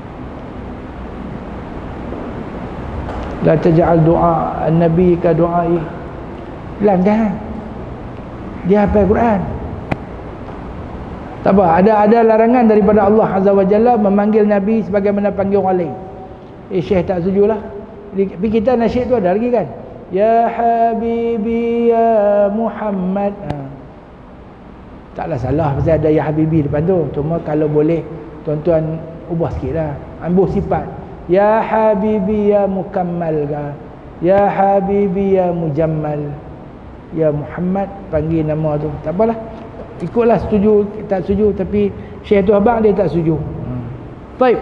la taj'al du'a an-nabi ka du'ai lan, dah dia hafal Quran. Tak apa, ada ada larangan daripada Allah Azza wa Jalla memanggil Nabi sebagaimana panggil orang lain. Eh Syekh tak setujulah. Tapi kita nasyid tu ada lagi kan? Ya Habibi ya Muhammad. Ha. Taklah salah pasal ada ya Habibi depan tu. Cuma kalau boleh tuan-tuan ubah sikit lah, ambil sifat ya Habibi ya Mukammal ke, ya Habibi ya Mujammal, ya Muhammad panggil nama tu. Tak apalah, ikutlah, setuju tak setuju. Tapi Syekh tu abang dia tak setuju. hmm. Baik.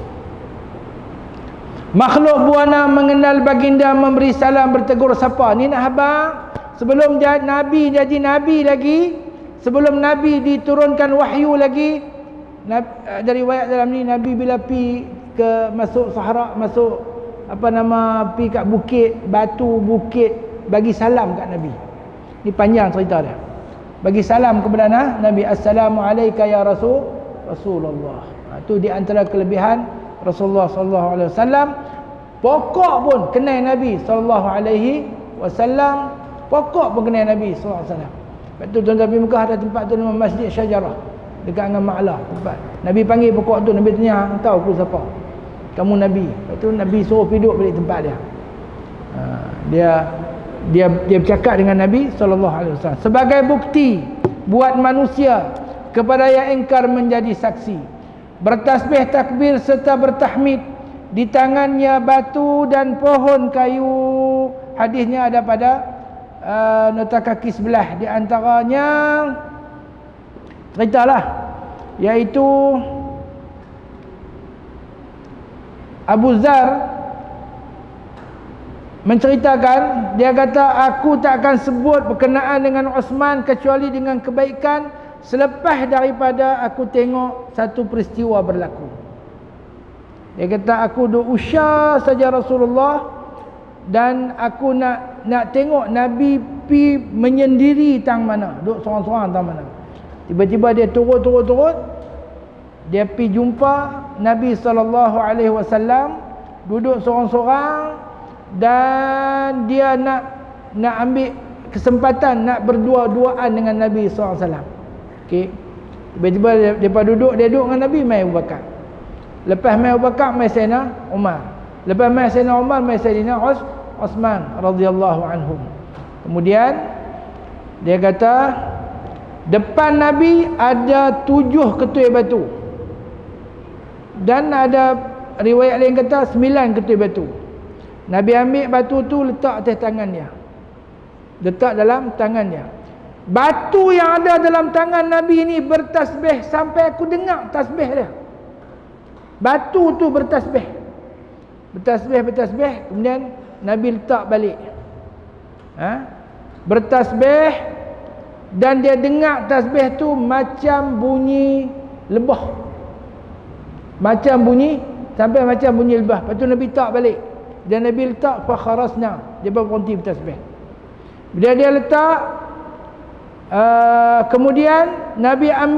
Makhluk buana mengenal baginda, memberi salam, bertegur sapa. Ni nak abang sebelum jadi Nabi, jadi Nabi lagi, sebelum Nabi diturunkan wahyu lagi. Dari riwayat dalam ni, Nabi bila pi ke masuk Sahara, masuk apa nama, pi kat bukit, batu bukit, bagi salam kat Nabi. Ni panjang cerita dia. Bagi salam kepada Nabi, Assalamualaikum ya Rasul Rasulullah. Ha, tu di antara kelebihan Rasulullah sallallahu alaihi wasallam. Pokok pun kenal Nabi sallallahu alaihi wasallam. Pokok pun kenal Nabi sallallahu alaihi wasallam. Lepas tu tuan-tuan pergi Mekah ada tempat tu nama Masjid Syajarah dekat dengan Ma'la tempat. Nabi panggil pokok tu, Nabi tanya, engkau aku siapa? Kamu Nabi. Lepas tu Nabi suruh duduk balik tempat dia. Ha, dia dia dia bercakap dengan Nabi sallallahu alaihi wasallam sebagai bukti buat manusia kepada yang ingkar menjadi saksi. Bertasbih, takbir serta bertahmid, di tangannya batu dan pohon kayu. Hadisnya ada pada uh, nota kaki sebelah. Di antaranya ceritalah, iaitu Abu Zar menceritakan, dia kata, aku tak akan sebut berkenaan dengan Osman kecuali dengan kebaikan selepas daripada aku tengok satu peristiwa berlaku. Dia kata, aku duk usah saja Rasulullah, dan aku nak nak tengok Nabi pi menyendiri tang mana, duk sorang-sorang tang mana. Tiba-tiba dia turut-turut-turut, dia pi jumpa Nabi sallallahu alaihi wasallam duduk sorang-sorang, dan dia nak nak ambil kesempatan nak berdua-duaan dengan Nabi sallallahu alaihi wasallam. Okey. Tiba-tiba depa duduk, dia duduk dengan Nabi, mai Abu Bakar. Lepas mai Abu Bakar, mai Sayyidina Umar. Lepas mai Sayyidina Umar, mai Sayyidina Us Osman radhiyallahu anhum. Kemudian dia kata, depan Nabi ada tujuh ketui batu. Dan ada riwayat lain kata sembilan ketui batu. Nabi ambil batu tu letak atas tangannya. Letak dalam tangannya. Batu yang ada dalam tangan Nabi ini bertasbih sampai aku dengar tasbih dia. Batu tu bertasbih. Bertasbih, bertasbih. Kemudian Nabi letak balik. Ha? Bertasbih. Dan dia dengar tasbih tu macam bunyi lebah. Macam bunyi, sampai macam bunyi lebah. Lepas tu Nabi letak balik. Dan Nabi letak fakharasna. Dia berhenti bertasbih. Bila dia letak, Uh, kemudian Nabi ambil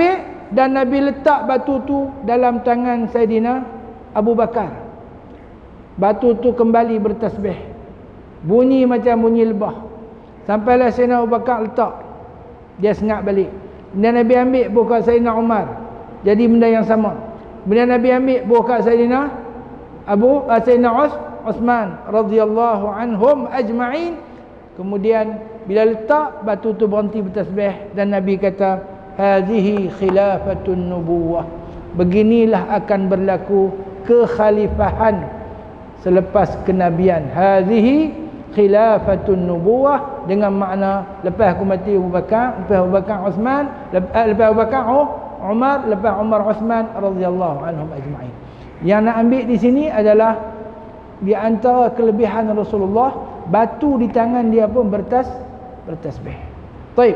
dan Nabi letak batu tu dalam tangan Saidina Abu Bakar. Batu tu kembali bertasbih, bunyi macam bunyi lebah. Sampailah Saidina Abu Bakar letak, dia sengat balik. Kemudian Nabi ambil buka Saidina Umar, jadi benda yang sama. Kemudian Nabi ambil buka Saidina Abu uh, Saidina Us, Uthman radhiyallahu anhum ajma'in. Kemudian bila letak, batu tu berhenti bertasbih dan Nabi kata, hadhihi khilafatun nubuwah, beginilah akan berlaku kekhalifahan selepas kenabian. Hadhihi khilafatun nubuwah, dengan makna lepas aku mati Abu Bakar, lepas Abu Bakar Uthman, lepas, lepas Abu Bakar Umar, lepas Umar Uthman radhiyallahu anhum ajma'in. Yang nak ambil di sini adalah di antara kelebihan Rasulullah, batu di tangan dia pun bertas bertasbih. Baik.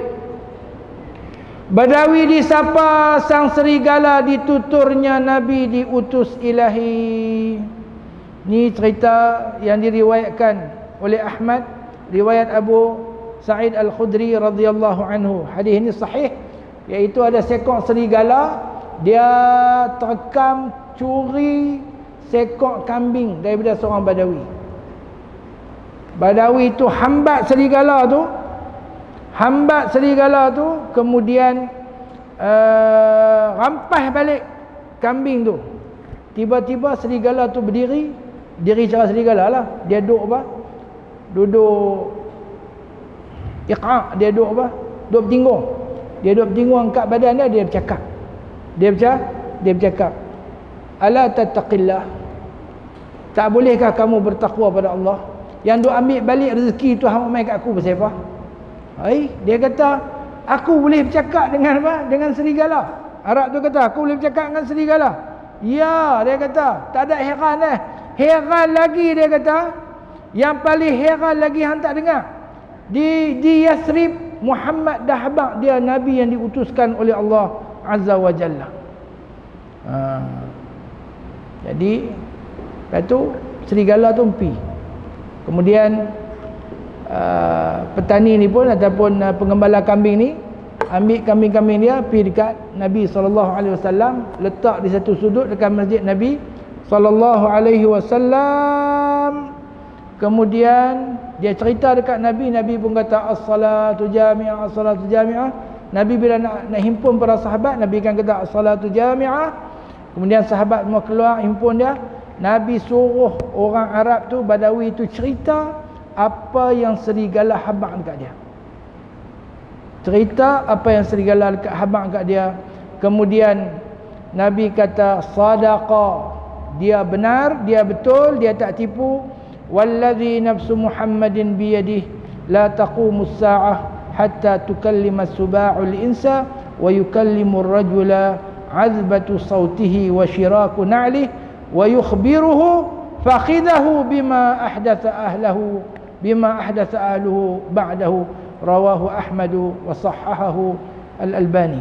Badawi disapa sang serigala, dituturnya Nabi diutus ilahi. Ni cerita yang diriwayatkan oleh Ahmad, riwayat Abu Sa'id Al-Khudri radhiyallahu anhu. Hadis ini sahih, iaitu ada seekor serigala, dia terekam curi seekor kambing daripada seorang Badawi. Badawi itu hambat serigala tu, hambat serigala tu, kemudian uh, rampas balik kambing tu. Tiba-tiba serigala tu berdiri, diri cara serigala lah, dia duduk apa? Duduk iqa', dia duduk apa? Duduk bertinggung. Dia duduk bertinggung, angkat badan dia, dia bercakap. Dia bercakap, dia bercakap. Ala tattaqillah, tak bolehkah kamu bertakwa pada Allah? Yang duk ambil balik rezeki tu hang mai kat aku pasal apa? Hai, dia kata aku boleh bercakap dengan apa? Dengan serigala. Arab tu kata aku boleh bercakap dengan serigala. Ya, dia kata, tak ada heran dah. Heran lagi dia kata, yang paling heran lagi hang tak dengar. Di di Yathrib, Muhammad dah habaq dia nabi yang diutuskan oleh Allah Azza wa Jalla. Ha. Jadi lepas tu serigala tu empi. Kemudian uh, petani ni pun ataupun uh, pengembala kambing ni ambil kambing-kambing dia pergi dekat Nabi sallallahu alaihi wasallam, letak di satu sudut dekat masjid Nabi sallallahu alaihi wasallam. Kemudian dia cerita dekat Nabi, Nabi pun kata as-salatu jami'ah, as-salatu jami'ah. Nabi bila nak, nak himpun para sahabat, Nabi kan kata as-salatu jami'ah. Kemudian sahabat mau keluar himpun dia. Nabi suruh orang Arab tu, Badawi tu, cerita apa yang serigala habaq dekat dia. Cerita apa yang serigala dekat habaq dekat dia. Kemudian Nabi kata sadaqa, dia benar, dia betul, dia tak tipu. Wallazi nafsu Muhammadin biyadihi la taqumus sa'ah hatta tukallima as-suba'ul insa wa yukallimu ar-rajula 'azbatu sawtihi wa shiraku na'lihi wa yukhbiruhu fakhidahu bima ahdatha ahlahu bima ahdatha ahluhu ba'dahu, rawahu Ahmadu wa sahahahu Al-Albani.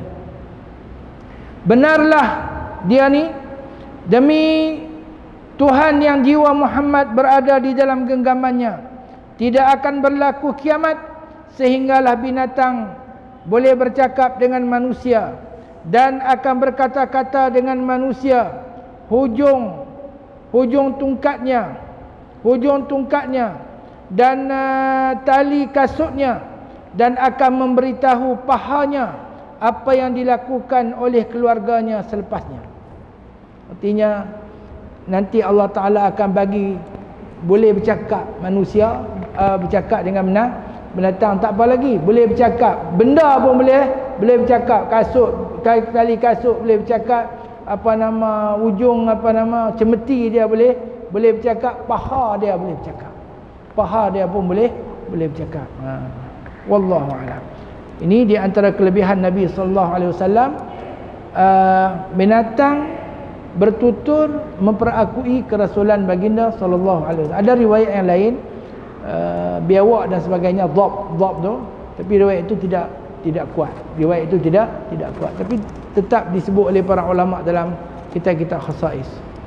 Benarlah dia ni, demi Tuhan yang jiwa Muhammad berada di dalam genggamannya, tidak akan berlaku kiamat sehinggalah binatang boleh bercakap dengan manusia dan akan berkata-kata dengan manusia. Hujung hujung tungkatnya, hujung tungkatnya dan uh, tali kasutnya, dan akan memberitahu pahanya apa yang dilakukan oleh keluarganya selepasnya. Artinya nanti Allah Ta'ala akan bagi boleh bercakap manusia, uh, bercakap dengan benar. Binatang tak apa lagi, boleh bercakap. Benda pun boleh boleh bercakap. Kasut, tali kasut boleh bercakap. Apa nama, ujung apa nama, cemeti dia boleh boleh bercakap. Paha dia boleh bercakap. Paha dia pun boleh boleh bercakap. Ha. Wallahu a'lam. Ini di antara kelebihan Nabi sallallahu alaihi wasallam. Uh, binatang bertutur memperakui kerasulan baginda sallallahu alaihi wasallam. Ada riwayat yang lain, uh, biawak dan sebagainya, dhab dhab tu, tapi riwayat itu tidak tidak kuat. Riwayat itu tidak tidak kuat, tapi tetap disebut oleh para ulama dalam kitab-kitab khasais.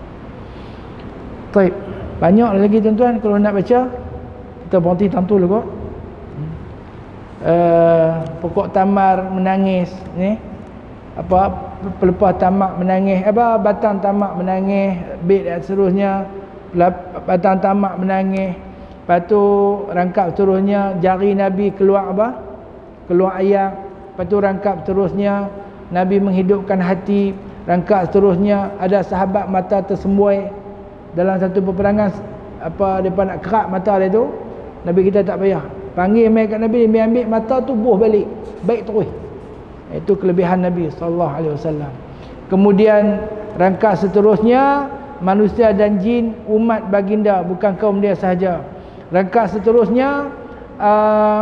Baik, banyak lagi tuan-tuan kalau nak baca. Kita berhenti tentu dulu kot. Uh, pokok tamar menangis ni, apa pelepah tamak menangis, apa batang tamak menangis, bait dan seterusnya, batang tamak menangis. Lepas tu rangkap seterusnya jari Nabi keluar apa? Keluar air. Lepas tu rangkap seterusnya Nabi menghidupkan hati. Rangkap seterusnya ada sahabat mata tersembuai dalam satu peperangan, apa depa nak kerak mata dia tu, Nabi kita tak payah panggil mai kat Nabi, dia ambil mata tu buh balik, baik terus. Itu kelebihan Nabi sallallahu alaihi wasallam. Kemudian rangkap seterusnya manusia dan jin, umat baginda, bukan kaum dia sahaja. Rangkap seterusnya uh,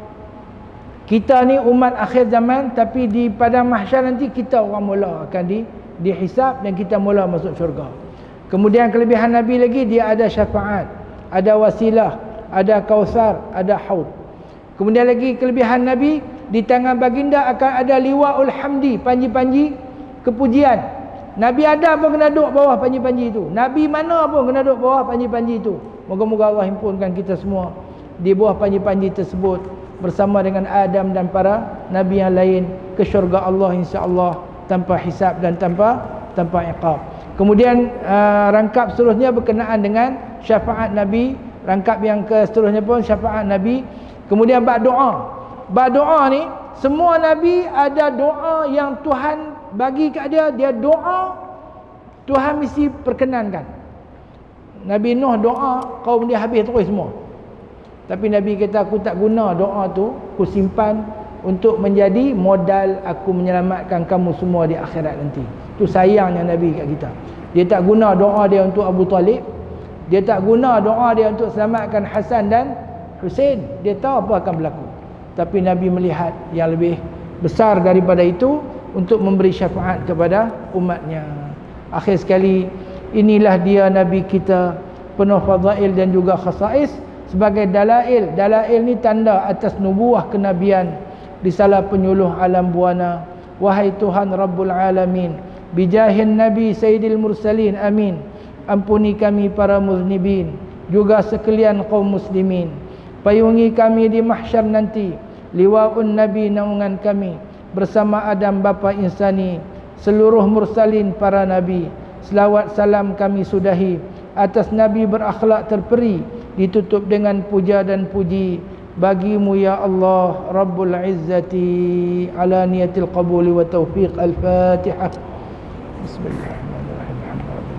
kita ni umat akhir zaman, tapi di padang mahsyar nanti kita orang mula akan di dihisap dan kita mula masuk syurga. Kemudian kelebihan Nabi lagi, dia ada syafaat, ada wasilah, ada kausar, ada haud. Kemudian lagi kelebihan Nabi, di tangan baginda akan ada liwaul hamdi, panji-panji kepujian. Nabi ada pun kena duduk bawah panji-panji itu. Nabi mana pun kena duduk bawah panji-panji itu. Moga-moga Allah himpunkan kita semua di bawah panji-panji tersebut bersama dengan Adam dan para Nabi yang lain ke syurga Allah insya-Allah, tanpa hisab dan tanpa tanpa iqab. Kemudian uh, rangkap seterusnya berkenaan dengan syafaat Nabi. Rangkap yang ke seterusnya pun syafaat Nabi. Kemudian bab doa. Bab doa ni semua Nabi ada doa yang Tuhan bagi kat dia. Dia doa, Tuhan mesti perkenankan. Nabi Nuh doa, kaum dia habis terus semua. Tapi Nabi kata, aku tak guna doa tu, aku simpan untuk menjadi modal aku menyelamatkan kamu semua di akhirat nanti. Itu sayangnya Nabi kat kita. Dia tak guna doa dia untuk Abu Talib. Dia tak guna doa dia untuk selamatkan Hasan dan Husain. Dia tahu apa akan berlaku. Tapi Nabi melihat yang lebih besar daripada itu untuk memberi syafaat kepada umatnya. Akhir sekali, inilah dia Nabi kita, penuh fadail dan juga khasais sebagai dalail. Dalail ni tanda atas nubuah kenabian, risalah penyuluh alam buana. Wahai Tuhan Rabbul Alamin, bijahin Nabi Sayyidil Mursalin, amin. Ampuni kami para muznibin, juga sekalian kaum muslimin. Payungi kami di mahsyar nanti, liwa'un Nabi naungan kami, bersama Adam bapa insani, seluruh mursalin para Nabi. Selawat salam kami sudahi atas Nabi berakhlak terperi, ditutup dengan puja dan puji bagimu ya Allah Rabbul Izzati, ala niyatil qabuli wa taufiq. Al-Fatihah. Bismillahirrahmanirrahim.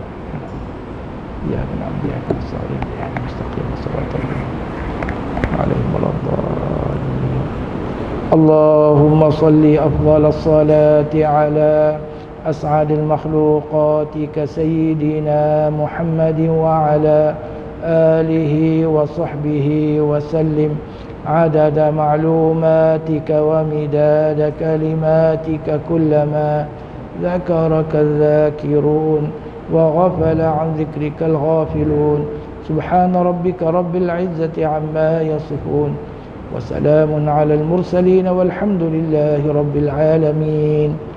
Ya bin abdi ya kasa'in ya mustaqim as-siratal alaihim waladhdallin. Allahumma salli afdal as-salati ala as'adil makhluqatika sayyidina Muhammadin wa ala alihi wa sahbihi wa sallim adada ma'lumatika wa midada kalimatika kullama dhakaraka dhakirun wa ghafala an dhikrika al-ghafilun. Subhana rabbika rabbil izzati amma yasifun wa salamun ala al-mursalin walhamdulillahi rabbil alamin.